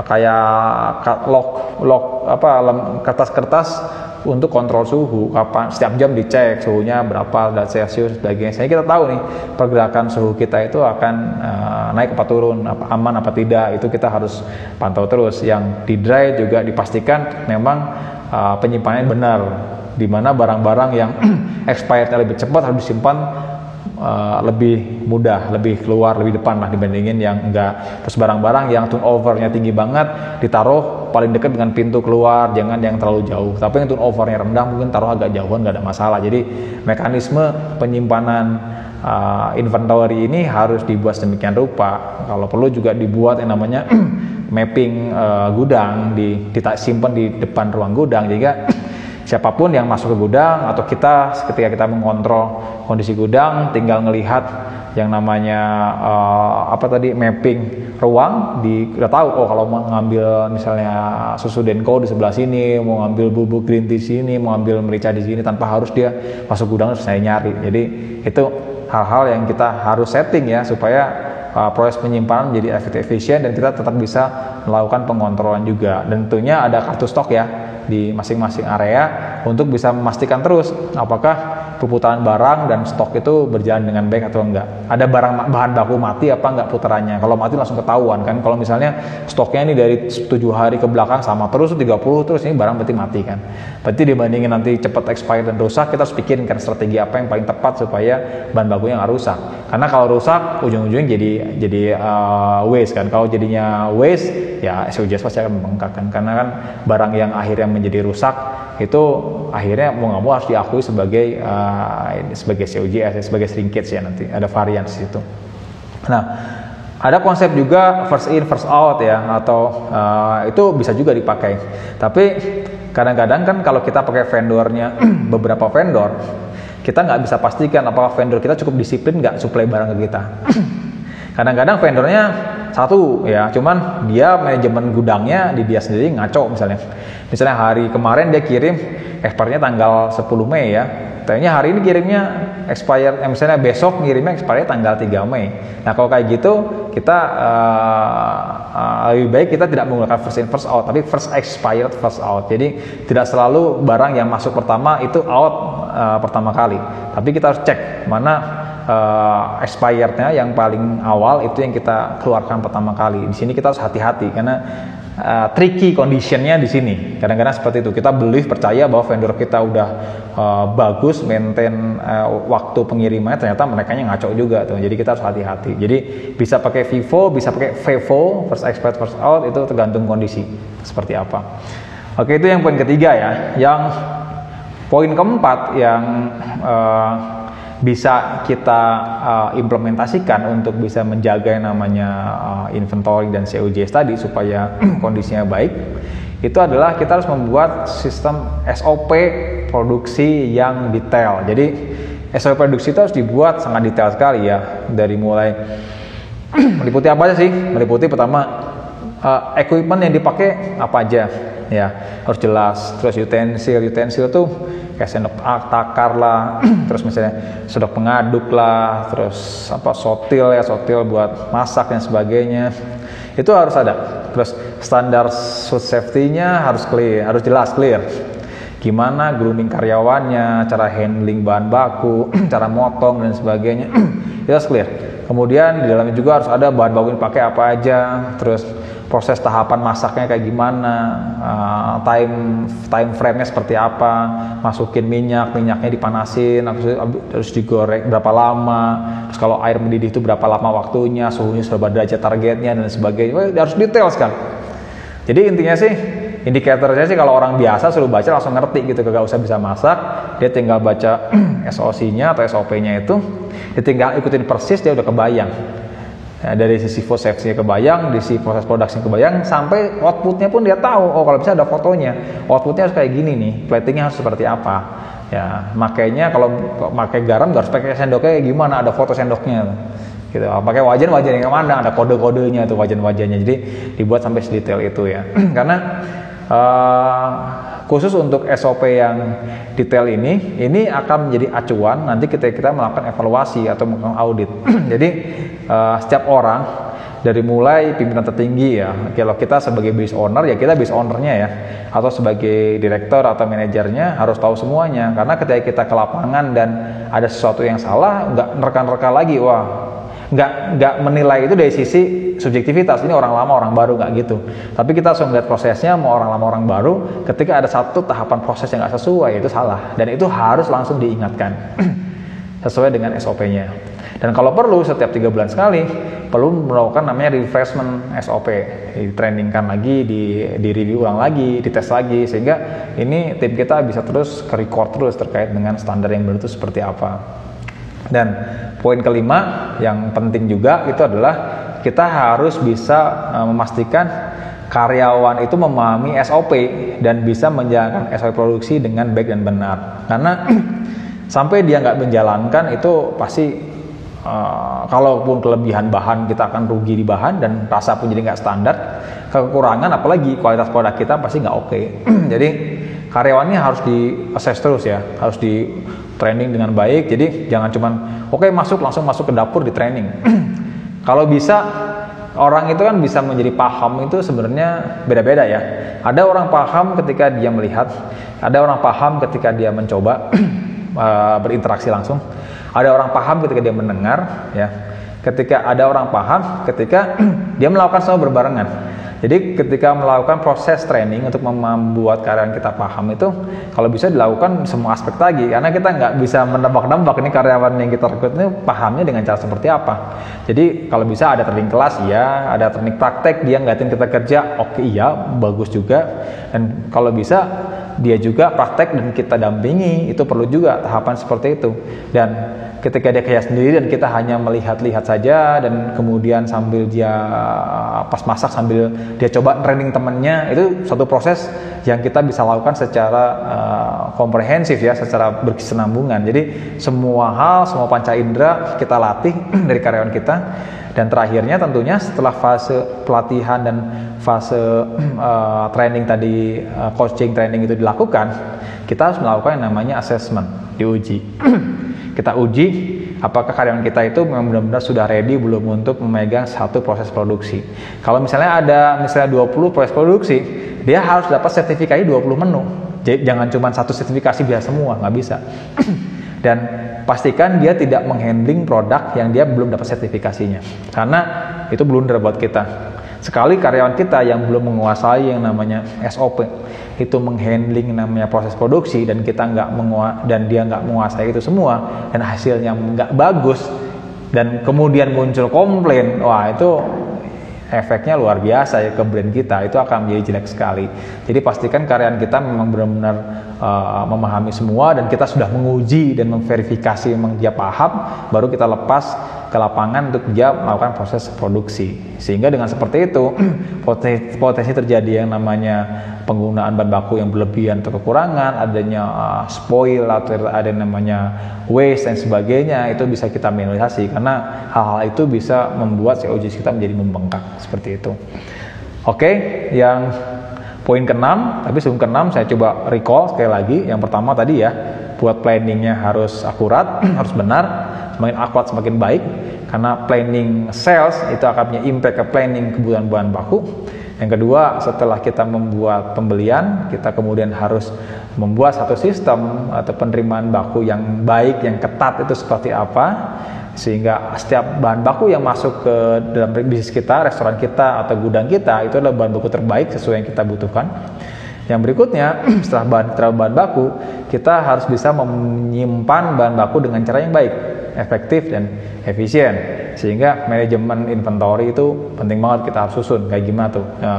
kayak log log apa kertas-kertas untuk kontrol suhu, kapan setiap jam dicek suhunya berapa derajat Celcius sebagainya. Jadi kita tahu nih pergerakan suhu kita itu akan uh, naik apa turun, apa aman apa tidak, itu kita harus pantau terus. Yang di dry juga dipastikan memang uh, penyimpanannya benar, di mana barang-barang yang expirednya lebih cepat harus disimpan uh, lebih mudah, lebih keluar, lebih depan lah dibandingin yang enggak. Terus barang-barang yang turnovernya tinggi banget ditaruh paling dekat dengan pintu keluar, jangan yang terlalu jauh. Tapi yang turnovernya rendah mungkin taruh agak jauhan, nggak ada masalah. Jadi mekanisme penyimpanan uh, inventory ini harus dibuat sedemikian rupa. Kalau perlu juga dibuat yang namanya mapping uh, gudang, di, disimpan di depan ruang gudang. Jadi siapapun yang masuk ke gudang atau kita ketika kita mengontrol kondisi gudang tinggal ngelihat yang namanya uh, apa tadi mapping ruang, di udah tahu oh kalau mau ngambil misalnya susu Denko di sebelah sini, mau ngambil bubuk green tea sini, mau ngambil merica di sini, tanpa harus dia masuk gudang terus saya nyari. Jadi itu hal-hal yang kita harus setting ya supaya uh, proses penyimpanan menjadi efektif, efisien, dan kita tetap bisa melakukan pengontrolan juga. Dan tentunya ada kartu stok ya di masing-masing area untuk bisa memastikan terus apakah perputaran barang dan stok itu berjalan dengan baik atau enggak. Ada barang bahan baku mati apa enggak putarannya. Kalau mati langsung ketahuan kan. Kalau misalnya stoknya ini dari tujuh hari ke belakang sama terus tiga puluh terus, ini barang berarti mati kan. Berarti dibandingin nanti cepat expired dan rusak, kita harus pikirin kan strategi apa yang paling tepat supaya bahan bakunya nggak rusak. Karena kalau rusak ujung-ujungnya jadi jadi uh, waste kan. Kalau jadinya waste ya S O G S pasti akan membengkak kan. Karena kan barang yang akhirnya menjadi rusak itu akhirnya mau nggak mau harus diakui sebagai uh, sebagai C O G S, sebagai shrinkage ya, nanti ada varian di situ. Nah, ada konsep juga first in first out ya, atau uh, itu bisa juga dipakai. Tapi kadang-kadang kan kalau kita pakai vendornya beberapa vendor, kita nggak bisa pastikan apakah vendor kita cukup disiplin nggak supply barang ke kita. Kadang-kadang vendornya satu ya, cuman dia manajemen gudangnya di dia sendiri ngaco misalnya. Misalnya hari kemarin dia kirim expirednya tanggal sepuluh Mei ya. Ternyata hari ini kirimnya expired, eh, misalnya besok ngirimnya expirednya tanggal tiga Mei. Nah kalau kayak gitu kita uh, uh, lebih baik kita tidak menggunakan first in first out, tapi first expired first out. Jadi tidak selalu barang yang masuk pertama itu out uh, pertama kali. Tapi kita harus cek mana uh, expirednya yang paling awal itu yang kita keluarkan pertama kali. Di sini kita harus hati-hati karena Uh, tricky conditionnya di sini. Kadang-kadang seperti itu. Kita believe percaya bahwa vendor kita udah uh, bagus maintain uh, waktu pengirimannya, ternyata mereka ngaco juga tuh. Jadi kita harus hati-hati. Jadi bisa pakai FIFO, bisa pakai FIFO, first expired first out, itu tergantung kondisi seperti apa. Oke, itu yang poin ketiga ya. Yang poin keempat yang uh, bisa kita uh, implementasikan untuk bisa menjaga yang namanya uh, inventory dan C O G S tadi supaya kondisinya baik, itu adalah kita harus membuat sistem S O P produksi yang detail. Jadi S O P produksi itu harus dibuat sangat detail sekali ya, dari mulai meliputi apa aja sih? Meliputi pertama uh, equipment yang dipakai apa aja ya, harus jelas. Terus utensil, utensil tuh kayak sendok takar lah, terus misalnya sendok pengaduk lah, terus apa sotil ya, sotil buat masak dan sebagainya, itu harus ada. Terus standar food safety-nya harus clear, harus jelas clear. Gimana grooming karyawannya, cara handling bahan baku, cara motong dan sebagainya, itu harus clear. Kemudian di dalamnya juga harus ada bahan baku yang dipakai apa aja, terus proses tahapan masaknya kayak gimana, uh, time time frame-nya seperti apa, masukin minyak, minyaknya dipanasin, harus digoreng berapa lama, terus kalau air mendidih itu berapa lama waktunya, suhunya berapa derajat targetnya dan sebagainya. Wah, harus detail sekali. Jadi intinya sih, indikatornya sih kalau orang biasa suruh baca langsung ngerti gitu, gak usah bisa masak, dia tinggal baca S O C-nya atau S O P-nya itu, dia tinggal ikutin persis, dia udah kebayang. Ya, dari sisi food safety-nya kebayang, di sisi proses production kebayang, sampai output-nya pun dia tahu. Oh, kalau bisa ada fotonya, output-nya harus kayak gini nih, plating-nya harus seperti apa. Ya, makanya kalau pakai garam harus pakai sendoknya kayak gimana, ada foto sendoknya. Gitu. Pakai wajan, wajan yang mana, ada kode-kodenya tuh wajan-wajannya. Jadi dibuat sampai sedetail itu ya. Karena uh, khusus untuk S O P yang detail ini, ini akan menjadi acuan nanti ketika kita melakukan evaluasi atau melakukan audit. Jadi uh, setiap orang dari mulai pimpinan tertinggi ya, kalau kita sebagai business owner ya kita business ownernya ya, atau sebagai direktur atau manajernya harus tahu semuanya. Karena ketika kita ke lapangan dan ada sesuatu yang salah, nggak nerka-nerka lagi, wah nggak nggak menilai itu dari sisi subjektivitas, ini orang lama orang baru, nggak gitu. Tapi kita harus melihat prosesnya, mau orang lama orang baru, ketika ada satu tahapan proses yang nggak sesuai itu salah, dan itu harus langsung diingatkan. sesuai dengan S O P-nya. Dan kalau perlu setiap tiga bulan sekali perlu melakukan namanya refreshment S O P, di-trainingkan lagi, di, di review ulang lagi, dites lagi, sehingga ini tim kita bisa terus ke record terus terkait dengan standar yang baru itu seperti apa. Dan poin kelima yang penting juga itu adalah kita harus bisa uh, memastikan karyawan itu memahami S O P dan bisa menjalankan S O P produksi dengan baik dan benar. Karena sampai dia nggak menjalankan itu pasti Uh, kalaupun kelebihan bahan kita akan rugi di bahan dan rasa pun jadi nggak standar, kekurangan apalagi kualitas produk kita pasti nggak oke. Jadi karyawannya harus di assess terus ya, harus di training dengan baik. Jadi jangan cuman oke okay, masuk langsung masuk ke dapur di training. Kalau bisa orang itu kan bisa menjadi paham itu sebenarnya beda-beda ya. Ada orang paham ketika dia melihat, ada orang paham ketika dia mencoba uh, berinteraksi langsung. Ada orang paham ketika dia mendengar, ya. Ketika ada orang paham ketika dia melakukan semua berbarengan. Jadi ketika melakukan proses training untuk membuat karyawan kita paham itu, kalau bisa dilakukan semua aspek lagi, karena kita nggak bisa menebak-nebak ini karyawan yang kita rekrut ini pahamnya dengan cara seperti apa. Jadi kalau bisa ada training kelas, ya, ada training praktek, dia ngeliatin kita kerja, oke iya, bagus juga. Dan kalau bisa dia juga praktek dan kita dampingi, itu perlu juga tahapan seperti itu. Dan ketika dia kerja sendiri dan kita hanya melihat-lihat saja dan kemudian sambil dia pas masak sambil dia coba training temennya, itu satu proses yang kita bisa lakukan secara uh, komprehensif ya, secara berkesinambungan. Jadi semua hal, semua panca indera kita latih dari karyawan kita. Dan terakhirnya tentunya setelah fase pelatihan dan fase uh, training tadi, uh, coaching training itu dilakukan, kita harus melakukan yang namanya assessment, diuji. Kita uji apakah karyawan kita itu memang benar-benar sudah ready belum untuk memegang satu proses produksi. Kalau misalnya ada misalnya dua puluh proses produksi, dia harus dapat sertifikasi dua puluh menu. Jadi jangan cuma satu sertifikasi biasa semua, nggak bisa. Dan pastikan dia tidak menghandling produk yang dia belum dapat sertifikasinya, karena itu blunder buat kita. Sekali karyawan kita yang belum menguasai yang namanya S O P itu menghandling namanya proses produksi dan kita nggak mengua dan dia nggak menguasai itu semua dan hasilnya nggak bagus dan kemudian muncul komplain, wah itu efeknya luar biasa ya ke brand kita, itu akan menjadi jelek sekali. Jadi pastikan karyawan kita memang benar-benar uh, memahami semua dan kita sudah menguji dan memverifikasi memang dia paham, baru kita lepas ke lapangan untuk dia melakukan proses produksi. Sehingga dengan seperti itu potensi, potensi terjadi yang namanya penggunaan bahan baku yang berlebihan atau kekurangan, adanya uh, spoil atau ada yang namanya waste dan sebagainya, itu bisa kita minimalisasi karena hal-hal itu bisa membuat C O G S kita menjadi membengkak seperti itu. Oke, yang poin keenam, tapi sebelum keenam saya coba recall sekali lagi. Yang pertama tadi ya, buat planningnya harus akurat, harus benar, semakin akurat semakin baik, karena planning sales itu akan punya impact ke planning kebutuhan bahan baku. Yang kedua, setelah kita membuat pembelian, kita kemudian harus membuat satu sistem atau penerimaan baku yang baik, yang ketat itu seperti apa, sehingga setiap bahan baku yang masuk ke dalam bisnis kita, restoran kita atau gudang kita itu adalah bahan baku terbaik sesuai yang kita butuhkan. Yang berikutnya, setelah bahan, setelah bahan baku, kita harus bisa menyimpan bahan baku dengan cara yang baik, efektif dan efisien, sehingga manajemen inventory itu penting banget kita harus susun kayak gimana tuh e,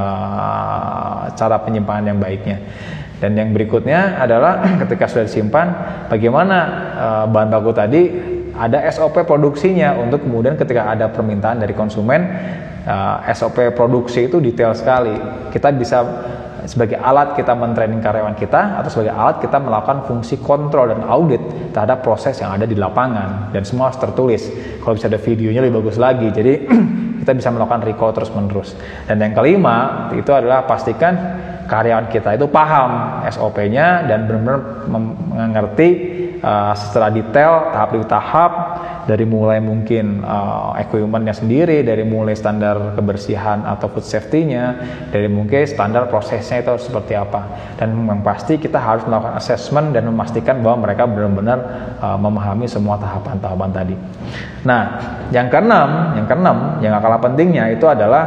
cara penyimpanan yang baiknya. Dan yang berikutnya adalah ketika sudah disimpan, bagaimana e, bahan baku tadi ada S O P produksinya untuk kemudian ketika ada permintaan dari konsumen, e, S O P produksi itu detail sekali. Kita bisa sebagai alat kita mentraining karyawan kita atau sebagai alat kita melakukan fungsi kontrol dan audit terhadap proses yang ada di lapangan, dan semua harus tertulis. Kalau bisa ada videonya lebih bagus lagi, jadi kita bisa melakukan recall terus menerus. Dan yang kelima itu adalah pastikan karyawan kita itu paham S O P-nya dan benar-benar mengerti uh, secara detail tahap demi tahap, dari mulai mungkin uh, equipment-nya sendiri, dari mulai standar kebersihan atau food safety-nya, dari mungkin standar prosesnya itu seperti apa. Dan yang pasti kita harus melakukan assessment dan memastikan bahwa mereka benar-benar uh, memahami semua tahapan-tahapan tadi. Nah, yang keenam, yang keenam, yang gak kalah pentingnya itu adalah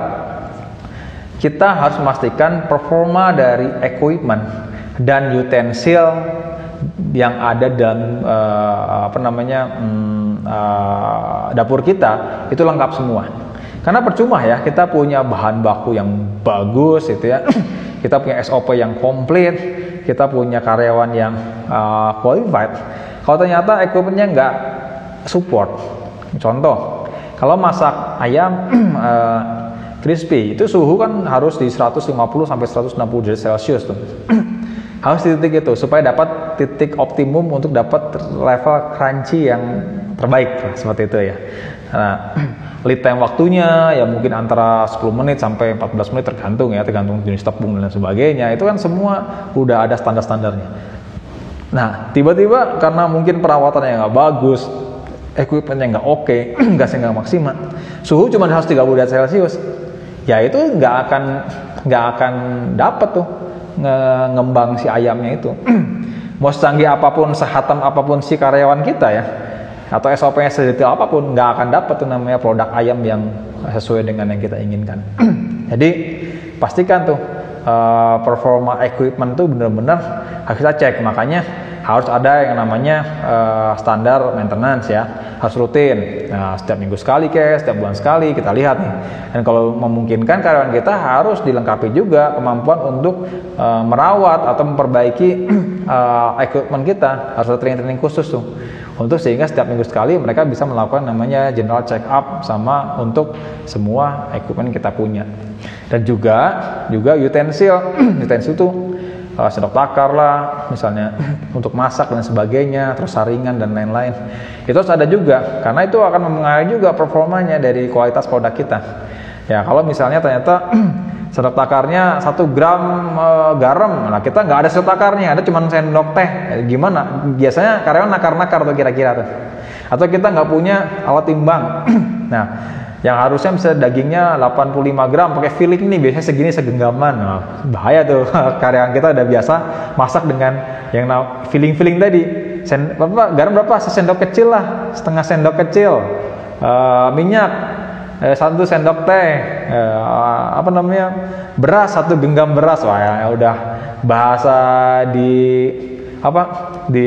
kita harus memastikan performa dari equipment dan utensil yang ada dalam uh, apa namanya um, uh, dapur kita itu lengkap semua. Karena percuma ya kita punya bahan baku yang bagus gitu ya, kita punya S O P yang komplit, kita punya karyawan yang uh, qualified. Kalau ternyata equipmentnya nggak support, contoh, kalau masak ayam uh, crispy itu suhu kan harus di seratus lima puluh sampai seratus enam puluh derajat Celcius tuh. Harus di titik itu supaya dapat titik optimum untuk dapat level crunchy yang terbaik seperti itu ya. Nah, lead time waktunya ya mungkin antara sepuluh menit sampai empat belas menit tergantung ya, tergantung jenis tepung dan sebagainya. Itu kan semua udah ada standar-standarnya. Nah, tiba-tiba karena mungkin perawatannya nggak bagus, equipmentnya nggak oke, gasnya nggak maksimal, suhu cuma harus tiga puluh derajat Celcius, ya itu nggak akan nggak akan dapat tuh ngembang si ayamnya itu. Mau secanggih apapun, sehatam apapun si karyawan kita ya, atau S O P-nya sedetail apapun, nggak akan dapat tuh namanya produk ayam yang sesuai dengan yang kita inginkan. Jadi pastikan tuh uh, performa equipment tuh benar-benar harus kita cek. Makanya harus ada yang namanya uh, standar maintenance ya, harus rutin. Nah, setiap minggu sekali kayak setiap bulan sekali kita lihat nih. Dan kalau memungkinkan karyawan kita harus dilengkapi juga kemampuan untuk uh, merawat atau memperbaiki uh, equipment kita. Harus ada training-training khusus tuh. Untuk sehingga setiap minggu sekali mereka bisa melakukan namanya general check up sama untuk semua equipment kita punya. Dan juga juga utensil, utensil tuh Uh, sendok takar lah misalnya untuk masak dan sebagainya, terus saringan dan lain-lain, itu harus ada juga karena itu akan mempengaruhi juga performanya dari kualitas produk kita ya. Kalau misalnya ternyata sendok takarnya satu gram uh, garam, nah kita nggak ada sendok takarnya, ada cuma sendok teh, gimana? Biasanya karyawan nakar-nakar tuh kira-kira tuh. Atau kita nggak punya alat timbang nah yang harusnya bisa dagingnya delapan puluh lima gram pakai filling nih biasanya segini segenggaman, nah, bahaya tuh. Karyawan kita udah biasa masak dengan yang filling-filling tadi. Sen, berapa, garam berapa? Sendok kecil lah, setengah sendok kecil. Uh, minyak eh, satu sendok teh, eh, apa namanya, beras satu genggam beras. Wah ya, udah bahasa di apa di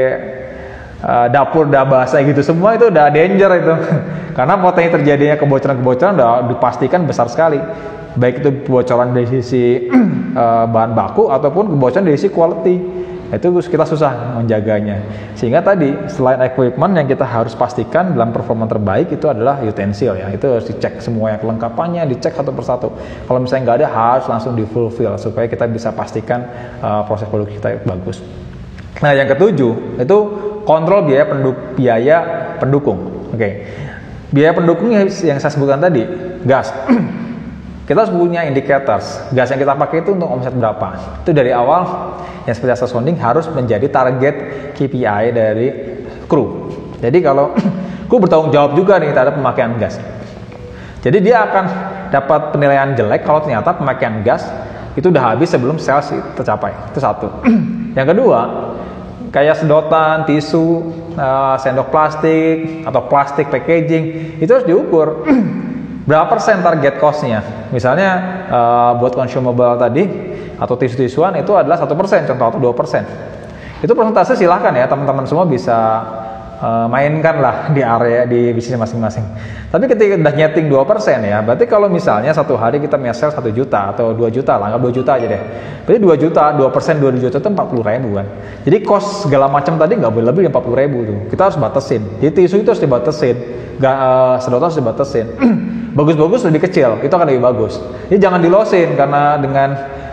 uh, dapur udah bahasa gitu semua, itu udah danger itu. Karena potensi terjadinya kebocoran-kebocoran udah dipastikan besar sekali. Baik itu kebocoran dari sisi uh, bahan baku ataupun kebocoran dari sisi quality. Itu kita susah menjaganya. Sehingga tadi selain equipment yang kita harus pastikan dalam performa terbaik itu adalah utensil ya. Itu harus dicek semua yang kelengkapannya, dicek satu persatu. Kalau misalnya nggak ada harus langsung di fulfill supaya kita bisa pastikan uh, proses produk kita bagus. Nah, yang ketujuh itu kontrol biaya penduk biaya pendukung. Oke. Okay. Biaya pendukung yang saya sebutkan tadi, gas. Kita harus punya indicators. Gas yang kita pakai itu untuk omset berapa. Itu dari awal yang seperti asal sounding harus menjadi target K P I dari kru. Jadi kalau kru bertanggung jawab juga nih terhadap pemakaian gas. Jadi dia akan dapat penilaian jelek kalau ternyata pemakaian gas itu udah habis sebelum sales tercapai. Itu satu. Yang kedua, kayak sedotan, tisu, uh, sendok plastik atau plastik packaging itu harus diukur berapa persen target cost-nya. Misalnya uh, buat consumable tadi atau tisu-tisuan itu adalah satu persen contoh atau dua persen. Itu persentase silahkan ya teman-teman semua bisa uh, mainkan lah di area di bisnis masing-masing. Tapi ketika udah nyeting dua persen ya, berarti kalau misalnya satu hari kita punya sales satu juta atau dua juta lah, anggap dua juta aja deh. Berarti dua juta, dua persen dua juta itu empat puluh ribu kan. Jadi cost segala macam tadi nggak boleh lebih dari empat puluh ribu tuh. Kita harus batasin. Jadi tisu itu harus dibatasin, gak, uh, sedotan harus dibatasin. Bagus-bagus lebih kecil, itu akan lebih bagus. Jadi jangan dilosin karena dengan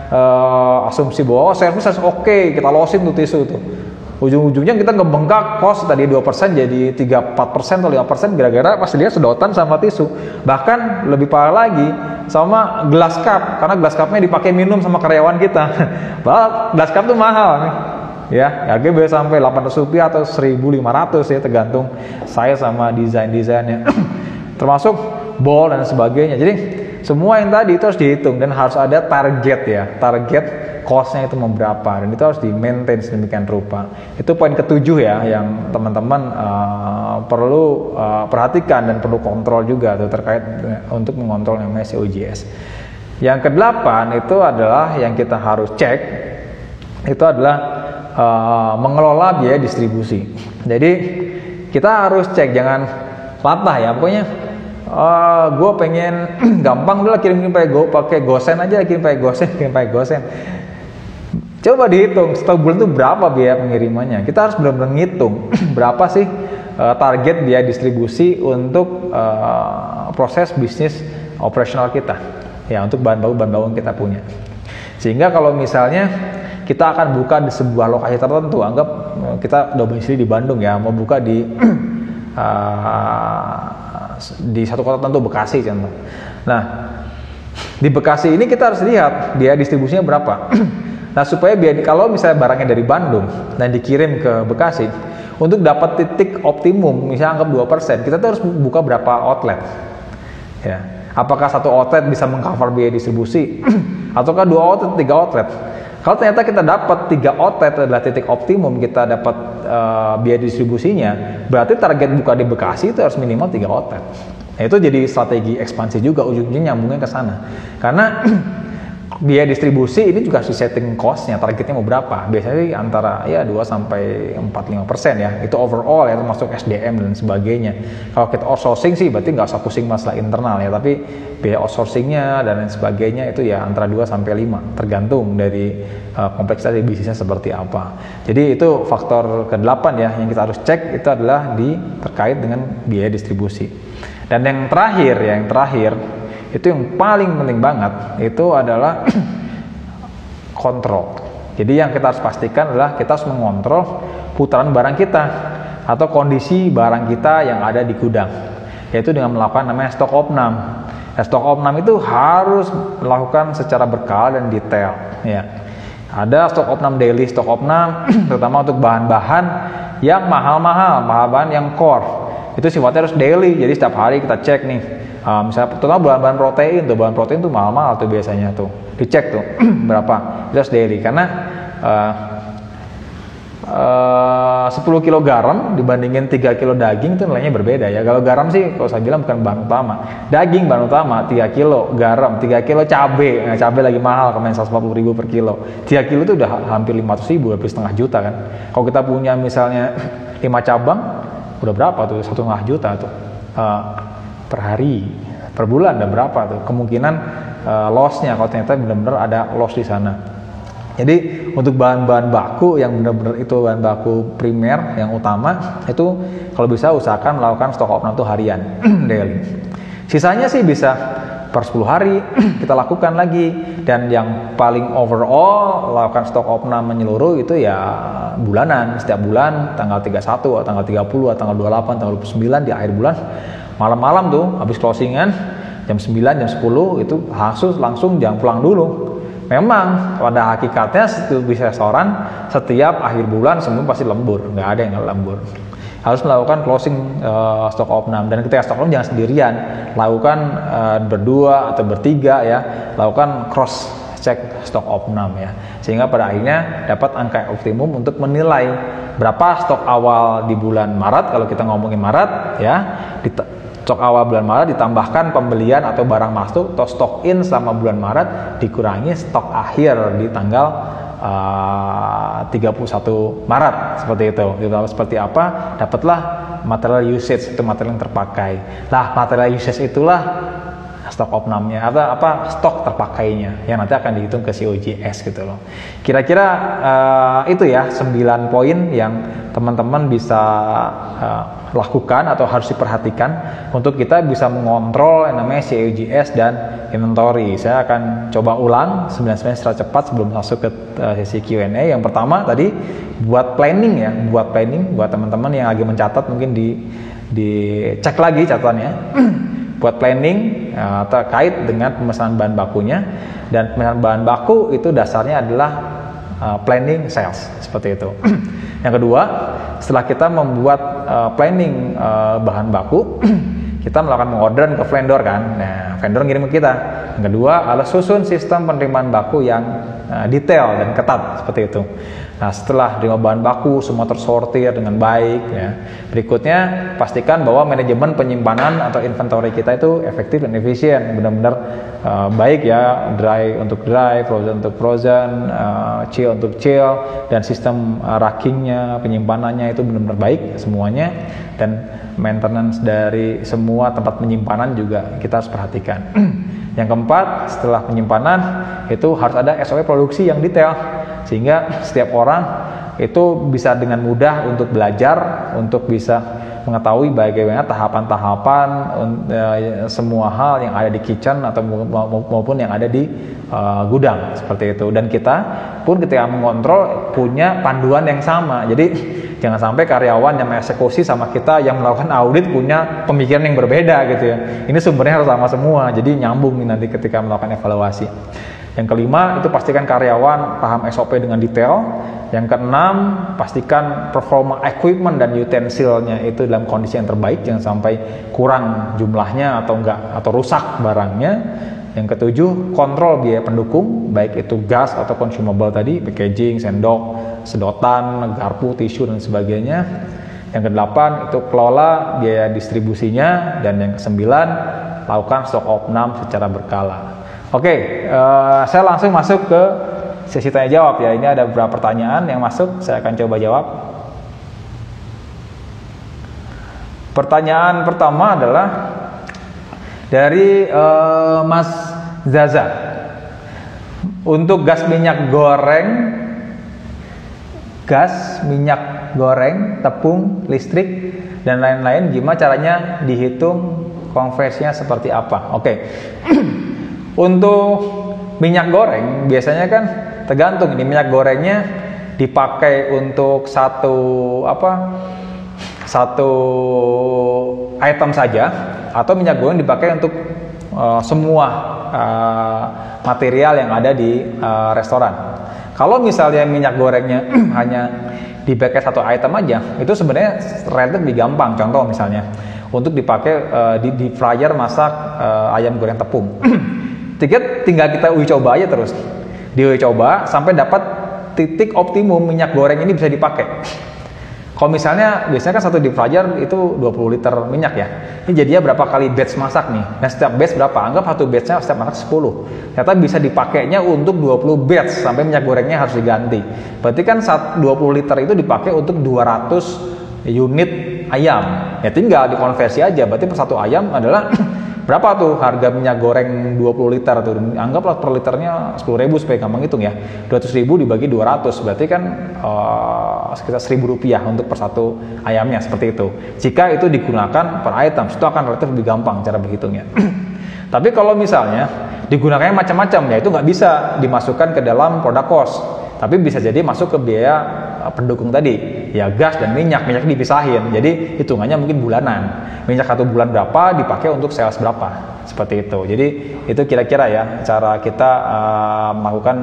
uh, asumsi bahwa oh, service harus oke, okay, kita losin tuh tisu tuh. Ujung-ujungnya kita ngebengkak cost tadi dua persen jadi tiga sampai empat persen atau lima persen gara-gara pas lihat sedotan sama tisu. Bahkan lebih parah lagi sama gelas cup, karena gelas cupnya dipakai minum sama karyawan kita. Bahwa gelas cup tuh mahal nih. Ya, harganya bisa sampai delapan ratus rupiah atau seribu lima ratus ya, tergantung saya sama desain-desainnya. Termasuk bowl dan sebagainya. Jadi semua yang tadi itu harus dihitung dan harus ada target ya, target cost-nya itu mau berapa dan itu harus di-maintain sedemikian rupa. Itu poin ketujuh ya yang teman-teman uh, perlu uh, perhatikan dan perlu kontrol juga tuh terkait uh, untuk mengontrol namanya C O G S. Yang kedelapan itu adalah yang kita harus cek itu adalah uh, mengelola biaya distribusi. Jadi kita harus cek, jangan latah ya, pokoknya uh, gue pengen gampang udah kirim-kirim pakai go, pakai gosen aja, kirim pakai gosen, kirim pakai gosen. Coba dihitung setiap bulan tuh berapa biaya pengirimannya. Kita harus benar-benar ngitung berapa sih uh, target biaya distribusi untuk uh, proses bisnis operasional kita, ya, untuk bahan baku bahan baku yang kita punya. Sehingga kalau misalnya kita akan buka di sebuah lokasi tertentu, anggap kita domisili di Bandung ya, mau buka di uh, di satu kota tertentu, Bekasi contoh. Nah, di Bekasi ini kita harus lihat biaya distribusinya berapa. Nah, supaya biaya, kalau misalnya barangnya dari Bandung dan dikirim ke Bekasi, untuk dapat titik optimum, misalnya anggap dua persen, kita tuh harus buka berapa outlet. Ya. Apakah satu outlet bisa mengcover biaya distribusi? Ataukah dua outlet, tiga outlet? Kalau ternyata kita dapat tiga outlet adalah titik optimum, kita dapat uh, biaya distribusinya, berarti target buka di Bekasi itu harus minimal tiga outlet. Nah, itu jadi strategi ekspansi juga, ujung-ujungnya nyambungnya ke sana. Karena biaya distribusi ini juga harus setting cost-nya, targetnya mau berapa. Biasanya sih antara ya dua sampai empat sampai lima persen ya. Itu overall ya, termasuk S D M dan sebagainya. Kalau kita outsourcing sih berarti nggak usah pusing masalah internal ya, tapi biaya outsourcingnya dan lain sebagainya itu ya antara dua sampai lima, tergantung dari uh, kompleksitas bisnisnya seperti apa. Jadi itu faktor kedelapan ya yang kita harus cek, itu adalah di terkait dengan biaya distribusi. Dan yang terakhir, ya, yang terakhir itu yang paling penting banget, itu adalah kontrol. Jadi yang kita harus pastikan adalah kita harus mengontrol putaran barang kita atau kondisi barang kita yang ada di gudang, yaitu dengan melakukan namanya stok opnam. Nah, stok opnam itu harus melakukan secara berkala dan detail ya. Ada stok opnam daily, stok opnam terutama untuk bahan-bahan yang mahal-mahal, bahan-bahan yang core, itu sifatnya harus daily. Jadi setiap hari kita cek nih, Uh, misalnya terutama bahan-bahan protein tuh, bahan protein tuh mahal-mahal tuh biasanya tuh, dicek tuh berapa, just daily. Karena uh, uh, sepuluh kilo garam dibandingin tiga kilo daging tuh nilainya berbeda ya. Kalau garam sih kalau saya bilang bukan bahan utama, daging bahan utama, tiga kilo garam, tiga kilo cabe, nah, cabe lagi mahal, kemarin seratus lima puluh ribu per kilo, tiga kilo itu udah hampir lima ratus ribu, hampir setengah juta kan. Kalau kita punya misalnya lima cabang, udah berapa tuh, satu setengah juta tuh uh, per hari, per bulan ada berapa tuh kemungkinan uh, lossnya kalau ternyata benar-benar ada loss di sana. Jadi untuk bahan-bahan baku yang benar-benar itu bahan baku primer yang utama, itu kalau bisa usahakan melakukan stok opnam itu harian daily. Sisanya sih bisa per sepuluh hari kita lakukan lagi, dan yang paling overall lakukan stok opnam menyeluruh itu ya bulanan, setiap bulan tanggal tiga puluh satu atau tanggal tiga puluh atau tanggal dua puluh delapan, tanggal dua puluh sembilan di akhir bulan, malam-malam tuh habis closingan jam sembilan, jam sepuluh itu langsung langsung jangan pulang dulu. Memang pada hakikatnya bisa restoran setiap akhir bulan semua pasti lembur, nggak ada yang nggak lembur. Harus melakukan closing uh, stok opnam, dan ketika stok opnam jangan sendirian, lakukan uh, berdua atau bertiga ya, lakukan cross check stok opnam ya, sehingga pada akhirnya dapat angka optimum untuk menilai berapa stok awal di bulan Maret. Kalau kita ngomongin Maret ya, di stok awal bulan Maret ditambahkan pembelian atau barang masuk atau stok in selama bulan Maret, dikurangi stok akhir di tanggal uh, tiga puluh satu Maret, seperti itu. Lalu seperti apa? Dapatlah material usage, itu material yang terpakai. Nah, material usage itulah stok opnamnya, atau apa stok terpakainya yang nanti akan dihitung ke C O G S gitu loh. Kira-kira uh, itu ya sembilan poin yang teman-teman bisa uh, lakukan atau harus diperhatikan untuk kita bisa mengontrol yang namanya C O G S dan inventory. Saya akan coba ulang sembilan sembilan secara cepat sebelum masuk ke uh, sesi Q and A. Yang pertama tadi buat planning ya, buat planning buat teman-teman yang lagi mencatat, mungkin di dicek lagi catatannya. Buat planning uh, terkait dengan pemesanan bahan bakunya, dan pemesanan bahan baku itu dasarnya adalah uh, planning sales, seperti itu. Yang kedua, setelah kita membuat uh, planning uh, bahan baku, kita melakukan pengorderan ke vendor kan. Nah, vendor ngirim ke kita, Yang kedua adalah susun sistem penerimaan baku yang uh, detail dan ketat seperti itu. Nah, setelah terima bahan baku semua tersortir dengan baik ya. Berikutnya pastikan bahwa manajemen penyimpanan atau inventory kita itu efektif dan efisien, benar-benar uh, baik ya, dry untuk dry, frozen untuk frozen, uh, chill untuk chill, dan sistem uh, rackingnya, penyimpanannya itu benar-benar baik semuanya, dan maintenance dari semua tempat penyimpanan juga kita harus perhatikan. Yang keempat, setelah penyimpanan itu harus ada S O P produksi yang detail, sehingga setiap orang itu bisa dengan mudah untuk belajar, untuk bisa mengetahui bagaimana tahapan-tahapan uh, semua hal yang ada di kitchen atau maupun yang ada di uh, gudang seperti itu. Dan kita pun ketika mengontrol punya panduan yang sama. Jadi jangan sampai karyawan yang mengeksekusi sama kita yang melakukan audit punya pemikiran yang berbeda gitu ya. Ini sumbernya harus sama semua, jadi nyambung nih nanti ketika melakukan evaluasi. Yang kelima, itu pastikan karyawan paham S O P dengan detail. Yang keenam, pastikan performa equipment dan utensilnya itu dalam kondisi yang terbaik, jangan sampai kurang jumlahnya atau enggak atau rusak barangnya. Yang ketujuh, kontrol biaya pendukung, baik itu gas atau consumable tadi, packaging, sendok, sedotan, garpu, tisu dan sebagainya. Yang kedelapan, itu kelola biaya distribusinya. Dan yang kesembilan, lakukan stok opnam secara berkala. Oke, uh, saya langsung masuk ke sesi tanya jawab ya. Ini ada beberapa pertanyaan yang masuk, saya akan coba jawab. Pertanyaan pertama adalah dari uh, Mas Zaza. Untuk gas minyak goreng, gas minyak goreng, tepung, listrik, dan lain-lain, gimana caranya dihitung konversinya seperti apa? Oke. Untuk minyak goreng biasanya kan tergantung, ini minyak gorengnya dipakai untuk satu apa satu item saja atau minyak goreng dipakai untuk uh, semua uh, material yang ada di uh, restoran. Kalau misalnya minyak gorengnya hanya dipakai satu item aja, itu sebenarnya relatif lebih gampang. Contoh misalnya untuk dipakai uh, di, di fryer masak uh, ayam goreng tepung. Tiga, tinggal kita uji coba aja terus, diuji coba sampai dapat titik optimum minyak goreng ini bisa dipakai. Kalau misalnya biasanya kan satu deep fryer itu dua puluh liter minyak ya, ini jadinya berapa kali batch masak nih, dan setiap batch berapa, anggap satu batchnya setiap masak sepuluh, ternyata bisa dipakainya untuk dua puluh batch sampai minyak gorengnya harus diganti. Berarti kan dua puluh liter itu dipakai untuk dua ratus unit ayam, ya tinggal dikonversi aja. Berarti per satu ayam adalah berapa tuh harga minyak goreng dua puluh liter tuh, anggaplah per liternya sepuluh ribu supaya gampang hitung ya, dua ratus ribu dibagi dua ratus, berarti kan uh, sekitar seribu rupiah untuk per satu ayamnya, seperti itu. Jika itu digunakan per item, itu akan relatif lebih gampang cara berhitungnya. Tapi kalau misalnya digunakannya macam-macam, ya itu nggak bisa dimasukkan ke dalam produk cost, tapi bisa jadi masuk ke biaya pendukung tadi, ya gas dan minyak, minyak dipisahin, jadi hitungannya mungkin bulanan, minyak satu bulan berapa dipakai untuk sales berapa, seperti itu. Jadi itu kira-kira ya cara kita uh, melakukan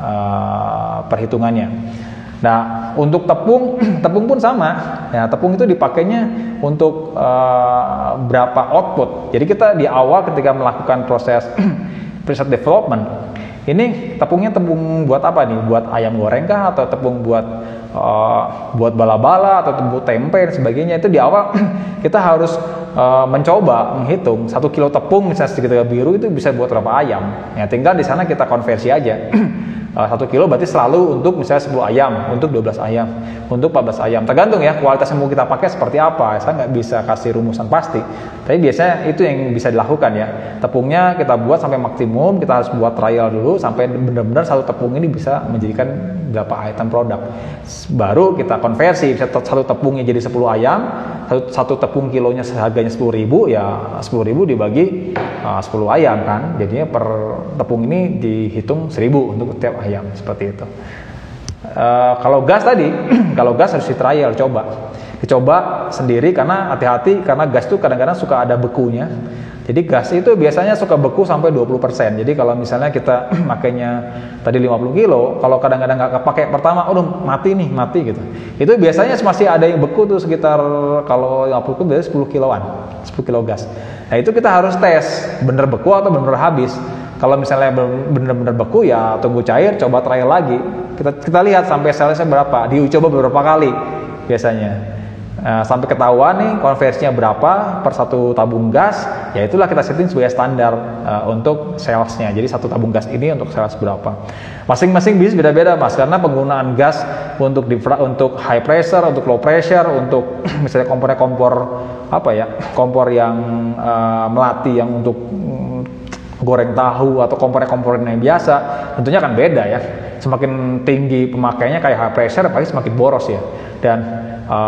uh, perhitungannya. Nah, untuk tepung, tepung pun sama, ya tepung itu dipakainya untuk uh, berapa output. Jadi kita di awal ketika melakukan proses research development, ini tepungnya tepung buat apa nih? Buat ayam goreng kah? Atau tepung buat uh, buat bala-bala atau tepung tempe dan sebagainya? Itu di awal kita harus uh, mencoba menghitung satu kilo tepung misalnya segitiga biru itu bisa buat berapa ayam. Ya tinggal di sana kita konversi aja. Uh, satu kilo berarti selalu untuk misalnya sepuluh ayam, untuk dua belas ayam, untuk empat belas ayam. Tergantung ya kualitas yang mau kita pakai seperti apa. Saya nggak bisa kasih rumusan pasti. Tapi biasanya itu yang bisa dilakukan ya. Tepungnya kita buat sampai maksimum, kita harus buat trial dulu sampai benar-benar satu tepung ini bisa menjadikan berapa item produk. Baru kita konversi, bisa satu tepungnya jadi sepuluh ayam, satu, satu tepung kilonya harganya sepuluh ribu, ya sepuluh ribu dibagi uh, sepuluh ayam kan. Jadinya per tepung ini dihitung seribu untuk setiap ayam, seperti itu. Uh, kalau gas tadi, kalau gas harus di trial, coba, dicoba sendiri karena hati-hati karena gas itu kadang-kadang suka ada bekunya. Jadi gas itu biasanya suka beku sampai dua puluh persen. Jadi kalau misalnya kita makainya tadi lima puluh kilo, kalau kadang-kadang nggak kepake pertama, udah mati nih, mati gitu. Itu biasanya masih ada yang beku tuh sekitar kalau lima puluh kilo biasanya sepuluh kiloan, sepuluh kilo gas. Nah itu kita harus tes bener beku atau bener habis. Kalau misalnya benar-benar beku ya tunggu cair, coba trial lagi. Kita kita lihat sampai salesnya berapa, dicoba beberapa kali biasanya. Uh, sampai ketahuan nih konversinya berapa per satu tabung gas, ya itulah kita setting sebagai standar uh, untuk salesnya. Jadi satu tabung gas ini untuk sales berapa. Masing-masing bisnis beda-beda mas, karena penggunaan gas untuk di, untuk high pressure, untuk low pressure, untuk misalnya kompor-kompor apa ya, kompor yang uh, melati yang untuk um, goreng tahu atau kompor-kompor yang biasa, tentunya akan beda ya. Semakin tinggi pemakaiannya kayak high pressure, pasti semakin boros ya. Dan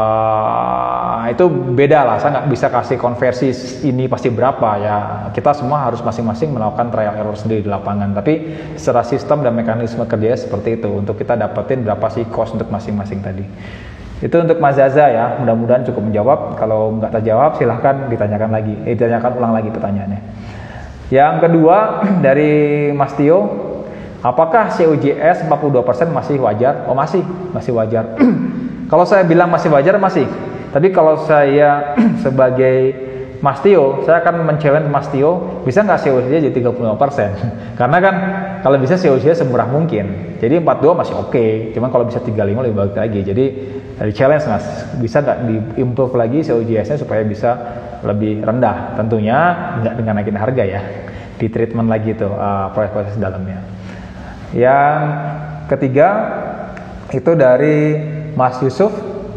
Uh, itu beda lah, saya nggak bisa kasih konversi ini pasti berapa ya, kita semua harus masing-masing melakukan trial error sendiri di lapangan, tapi secara sistem dan mekanisme kerjanya seperti itu untuk kita dapetin berapa sih cost untuk masing-masing tadi. Itu untuk Mas Zaza ya, mudah-mudahan cukup menjawab. Kalau nggak terjawab silahkan ditanyakan lagi, eh, ditanyakan ulang lagi pertanyaannya. Yang kedua dari Mas Tio, apakah C O G S empat puluh dua persen masih wajar? Oh masih, masih wajar. Kalau saya bilang masih wajar, masih. Tapi kalau saya sebagai Mas Tio, saya akan men-challenge Mas Tio, bisa nggak C O G S jadi tiga puluh lima persen? Karena kan kalau bisa C O G S semurah mungkin. Jadi empat puluh dua masih oke, okay. Cuman kalau bisa tiga puluh lima lebih bagus lagi. Jadi dari challenge mas, bisa nggak di-improve lagi C O G S-nya supaya bisa lebih rendah? Tentunya nggak dengan naikin harga ya, di treatment lagi tuh uh, proses-proses dalamnya. Yang ketiga itu dari Mas Yusuf,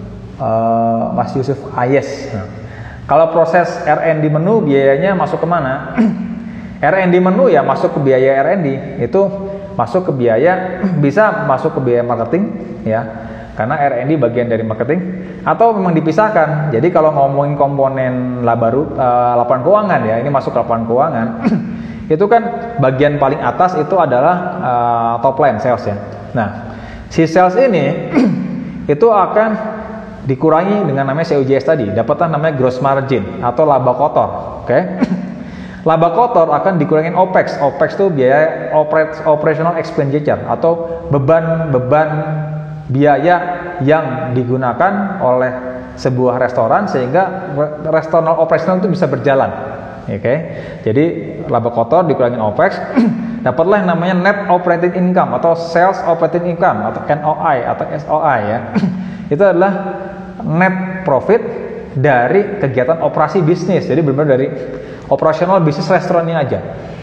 uh, Mas Yusuf Ayes. Nah, kalau proses R and D menu biayanya masuk ke mana? R and D menu ya masuk ke biaya R and D, itu masuk ke biaya, bisa masuk ke biaya marketing ya, karena R and D bagian dari marketing, atau memang dipisahkan. Jadi kalau ngomongin komponen laba uh, laporan keuangan ya, ini masuk ke laporan keuangan. Itu kan bagian paling atas itu adalah uh, top line sales ya. Nah, si sales ini itu akan dikurangi dengan namanya C O G S tadi, dapatlah namanya gross margin atau laba kotor, oke? Okay? Laba kotor akan dikurangin O P E X. O P E X itu biaya operational expenditure atau beban-beban biaya yang digunakan oleh sebuah restoran sehingga restoran operational itu bisa berjalan, oke? Okay? Jadi laba kotor dikurangin O P E X. Dapatlah yang namanya net operating income atau sales operating income atau N O I atau S O I ya. Itu adalah net profit dari kegiatan operasi bisnis. Jadi benar-benar dari operasional bisnis restorannya aja.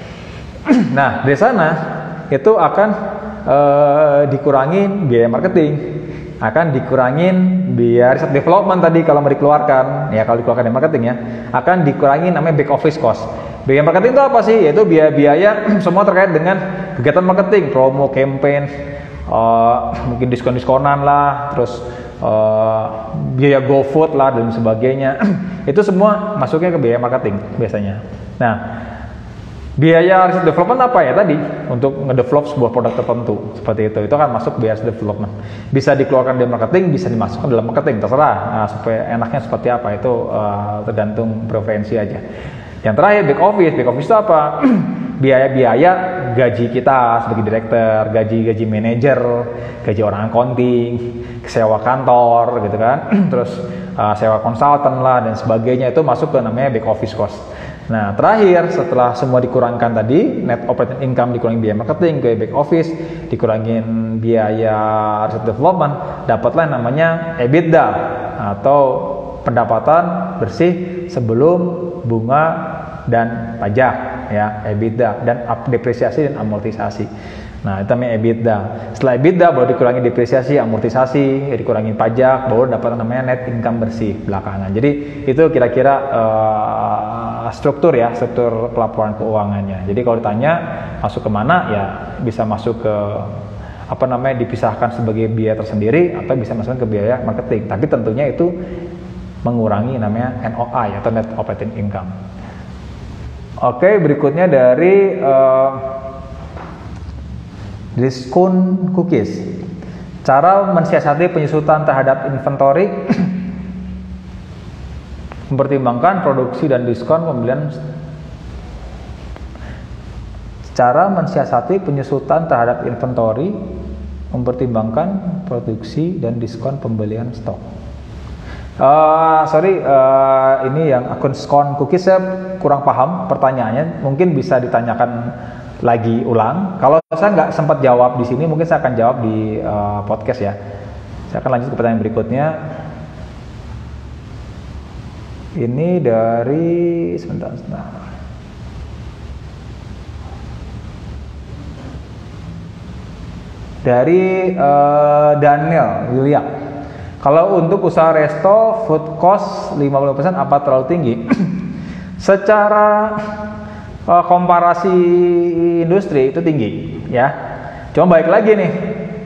Nah, dari sana itu akan uh, dikurangin biaya marketing, akan dikurangin biaya riset development tadi kalau mau dikeluarkan, ya kalau dikeluarkan dari marketing ya, akan dikurangin namanya back office cost. Biaya marketing itu apa sih? Yaitu biaya-biaya semua terkait dengan kegiatan marketing, promo, campaign, uh, mungkin diskon-diskonan lah, terus uh, biaya GoFood lah dan sebagainya. Itu semua masuknya ke biaya marketing biasanya. Nah, biaya riset development apa ya tadi? Untuk ngedevelop sebuah produk tertentu seperti itu. Itu akan masuk biaya riset development. Bisa dikeluarkan dari marketing, bisa dimasukkan dalam marketing, terserah. Nah, supaya enaknya seperti apa itu uh, tergantung preferensi aja. Yang terakhir back office, back office itu apa? Biaya-biaya gaji kita sebagai direktur, gaji-gaji manajer, gaji orang accounting, sewa kantor gitu kan, terus uh, sewa konsultan lah dan sebagainya, itu masuk ke namanya back office cost. Nah terakhir setelah semua dikurangkan tadi, net operating income dikurangin biaya marketing, ke back office dikurangin biaya research development, dapatlah namanya EBITDA atau pendapatan bersih sebelum bunga dan pajak ya, EBITDA dan depresiasi dan amortisasi. Nah, itu namanya EBITDA. Setelah EBITDA baru dikurangi depresiasi, amortisasi, dikurangi pajak, baru dapat namanya net income bersih belakangan. Jadi itu kira-kira uh, struktur ya, struktur pelaporan keuangannya. Jadi kalau ditanya masuk ke mana ya, bisa masuk ke apa namanya dipisahkan sebagai biaya tersendiri atau bisa masuk ke biaya marketing. Tapi tentunya itu mengurangi namanya N O I atau net operating income. Oke, berikutnya dari uh, diskon cookies. Cara mensiasati penyusutan terhadap inventory, mempertimbangkan produksi dan diskon pembelian. Cara mensiasati penyusutan terhadap inventory, mempertimbangkan produksi dan diskon pembelian stok. Uh, sorry, uh, ini yang akun diskon cookies saya kurang paham pertanyaannya. Mungkin bisa ditanyakan lagi ulang. Kalau saya nggak sempat jawab di sini, mungkin saya akan jawab di uh, podcast ya. Saya akan lanjut ke pertanyaan berikutnya. Ini dari sebentar, sebentar. Dari uh, Daniel William. Kalau untuk usaha resto, food cost lima puluh persen apa terlalu tinggi? Secara uh, komparasi industri itu tinggi, ya. Cuma balik lagi nih,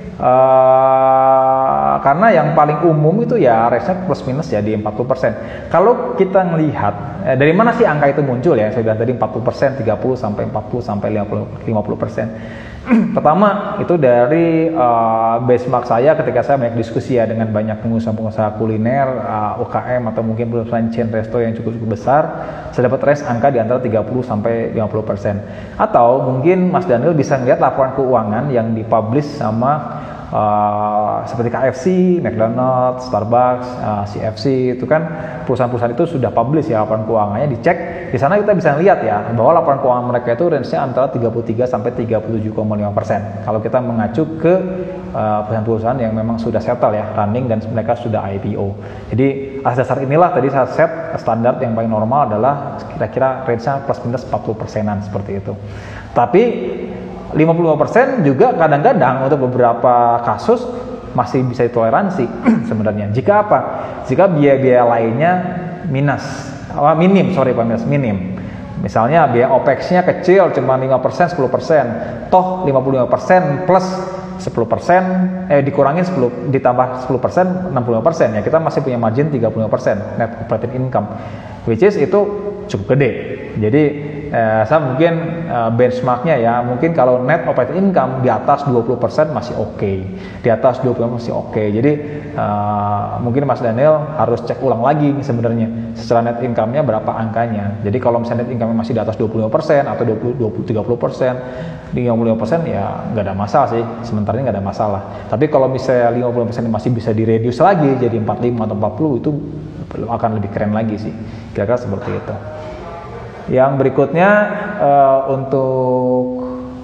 uh, karena yang paling umum itu ya resto plus minus ya di empat puluh persen. Kalau kita melihat eh, dari mana sih angka itu muncul ya? Saya bilang tadi empat puluh persen, tiga puluh sampai empat puluh sampai lima puluh persen. Pertama itu dari uh, benchmark saya ketika saya banyak diskusi ya dengan banyak pengusaha-pengusaha kuliner, uh, U K M atau mungkin perusahaan chain resto yang cukup-cukup besar, saya dapat range angka di antara tiga puluh sampai lima puluh persen. Atau mungkin Mas Daniel bisa ngeliat laporan keuangan yang dipublish sama Uh, seperti K F C, McDonald's, Starbucks, uh, C F C, itu kan perusahaan-perusahaan itu sudah publish ya laporan keuangannya, dicek. Di sana kita bisa lihat ya bahwa laporan keuangan mereka itu range-nya antara tiga puluh tiga sampai tiga puluh tujuh koma lima persen. Kalau kita mengacu ke uh, perusahaan-perusahaan yang memang sudah settle ya, running dan mereka sudah I P O. Jadi atas dasar inilah tadi saya set standar yang paling normal adalah kira-kira range-nya plus minus empat puluh persenan seperti itu. Tapi lima puluh lima persen juga kadang-kadang untuk beberapa kasus masih bisa ditoleransi sebenarnya. Jika apa? Jika biaya-biaya lainnya minus, oh, minim, sorry Pak minus, minim. Misalnya biaya O P E X-nya kecil, cuma lima persen, sepuluh persen. Toh lima puluh lima persen plus sepuluh persen, eh dikurangin sepuluh, ditambah sepuluh persen, enam puluh lima persen. Ya kita masih punya margin tiga puluh lima persen net operating income. Which is itu cukup gede. Jadi Eh, saya mungkin eh, benchmarknya ya, mungkin kalau net operating income di atas dua puluh persen masih oke, okay. Di atas dua puluh persen masih oke. Okay. Jadi eh, mungkin Mas Daniel harus cek ulang lagi sebenarnya secara net income-nya berapa angkanya. Jadi kalau misalnya net income masih di atas dua puluh lima persen atau dua puluh, dua puluh, tiga puluh persen, lima puluh lima persen ya nggak ada masalah sih, sementara ini nggak ada masalah. Tapi kalau misalnya lima puluh persen masih bisa di-reduce lagi jadi empat puluh lima atau empat puluh, itu akan lebih keren lagi sih, kira-kira seperti itu. Yang berikutnya uh, untuk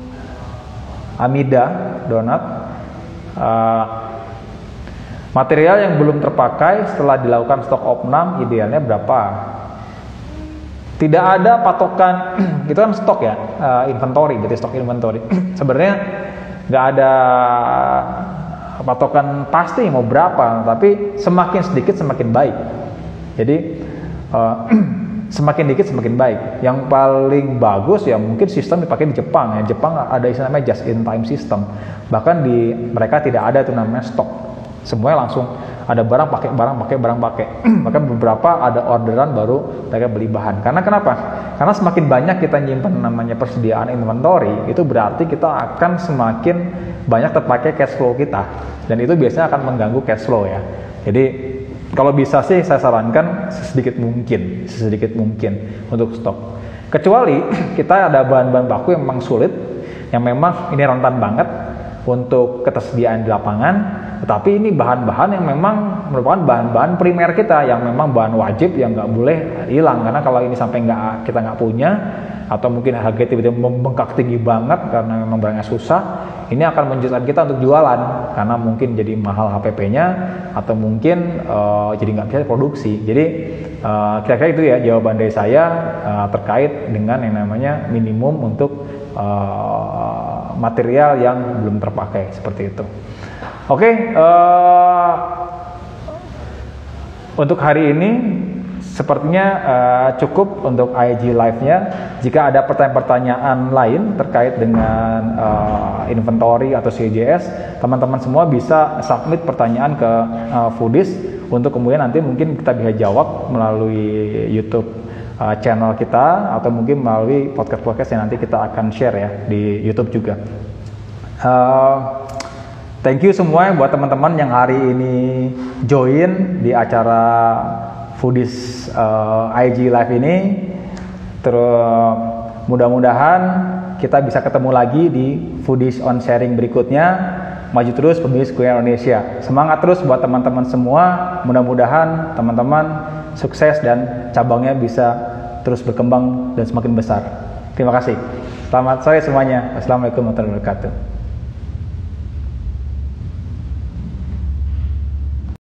Amida Donat, uh, material yang belum terpakai setelah dilakukan stok opnam idealnya berapa? Tidak ada patokan, itu kan stok ya, uh, inventory, jadi stok inventory. Sebenarnya nggak ada patokan pasti mau berapa, tapi semakin sedikit semakin baik. Jadi uh, semakin dikit semakin baik. Yang paling bagus ya mungkin sistem dipakai di Jepang ya. Jepang ada istilah namanya just in time system. Bahkan di mereka tidak ada itu namanya stok. Semuanya langsung ada barang pakai barang pakai barang pakai. Bahkan beberapa ada orderan baru mereka beli bahan. Karena kenapa? Karena semakin banyak kita nyimpan namanya persediaan inventory, itu berarti kita akan semakin banyak terpakai cash flow kita. Dan itu biasanya akan mengganggu cash flow ya. Jadi kalau bisa sih saya sarankan sesedikit mungkin, sesedikit mungkin untuk stok. Kecuali kita ada bahan-bahan baku yang memang sulit, yang memang ini rentan banget untuk ketersediaan di lapangan, tetapi ini bahan-bahan yang memang merupakan bahan-bahan primer kita, yang memang bahan wajib yang nggak boleh hilang. Karena kalau ini sampai nggak kita nggak punya, atau mungkin harga tiba-tiba membengkak tinggi banget karena memang barangnya susah, ini akan menjadikan kita untuk jualan karena mungkin jadi mahal H P P-nya atau mungkin uh, jadi nggak bisa produksi. Jadi uh, kira-kira itu ya jawaban dari saya uh, terkait dengan yang namanya minimum untuk uh, material yang belum terpakai seperti itu. Oke, okay, uh, untuk hari ini sepertinya uh, cukup untuk I G Live-nya. Jika ada pertanyaan-pertanyaan lain terkait dengan uh, inventory atau C J S, teman-teman semua bisa submit pertanyaan ke uh, Foodies untuk kemudian nanti mungkin kita bisa jawab melalui YouTube uh, channel kita atau mungkin melalui podcast-podcast yang nanti kita akan share ya di YouTube juga. Uh, thank you semua buat teman-teman yang hari ini join di acara Foodies uh, I G Live ini. Terus mudah-mudahan kita bisa ketemu lagi di Foodies on Sharing berikutnya. Maju terus pembisnis kuliner Indonesia. Semangat terus buat teman-teman semua. Mudah-mudahan teman-teman sukses dan cabangnya bisa terus berkembang dan semakin besar. Terima kasih. Selamat sore semuanya. Wassalamualaikum warahmatullahi wabarakatuh.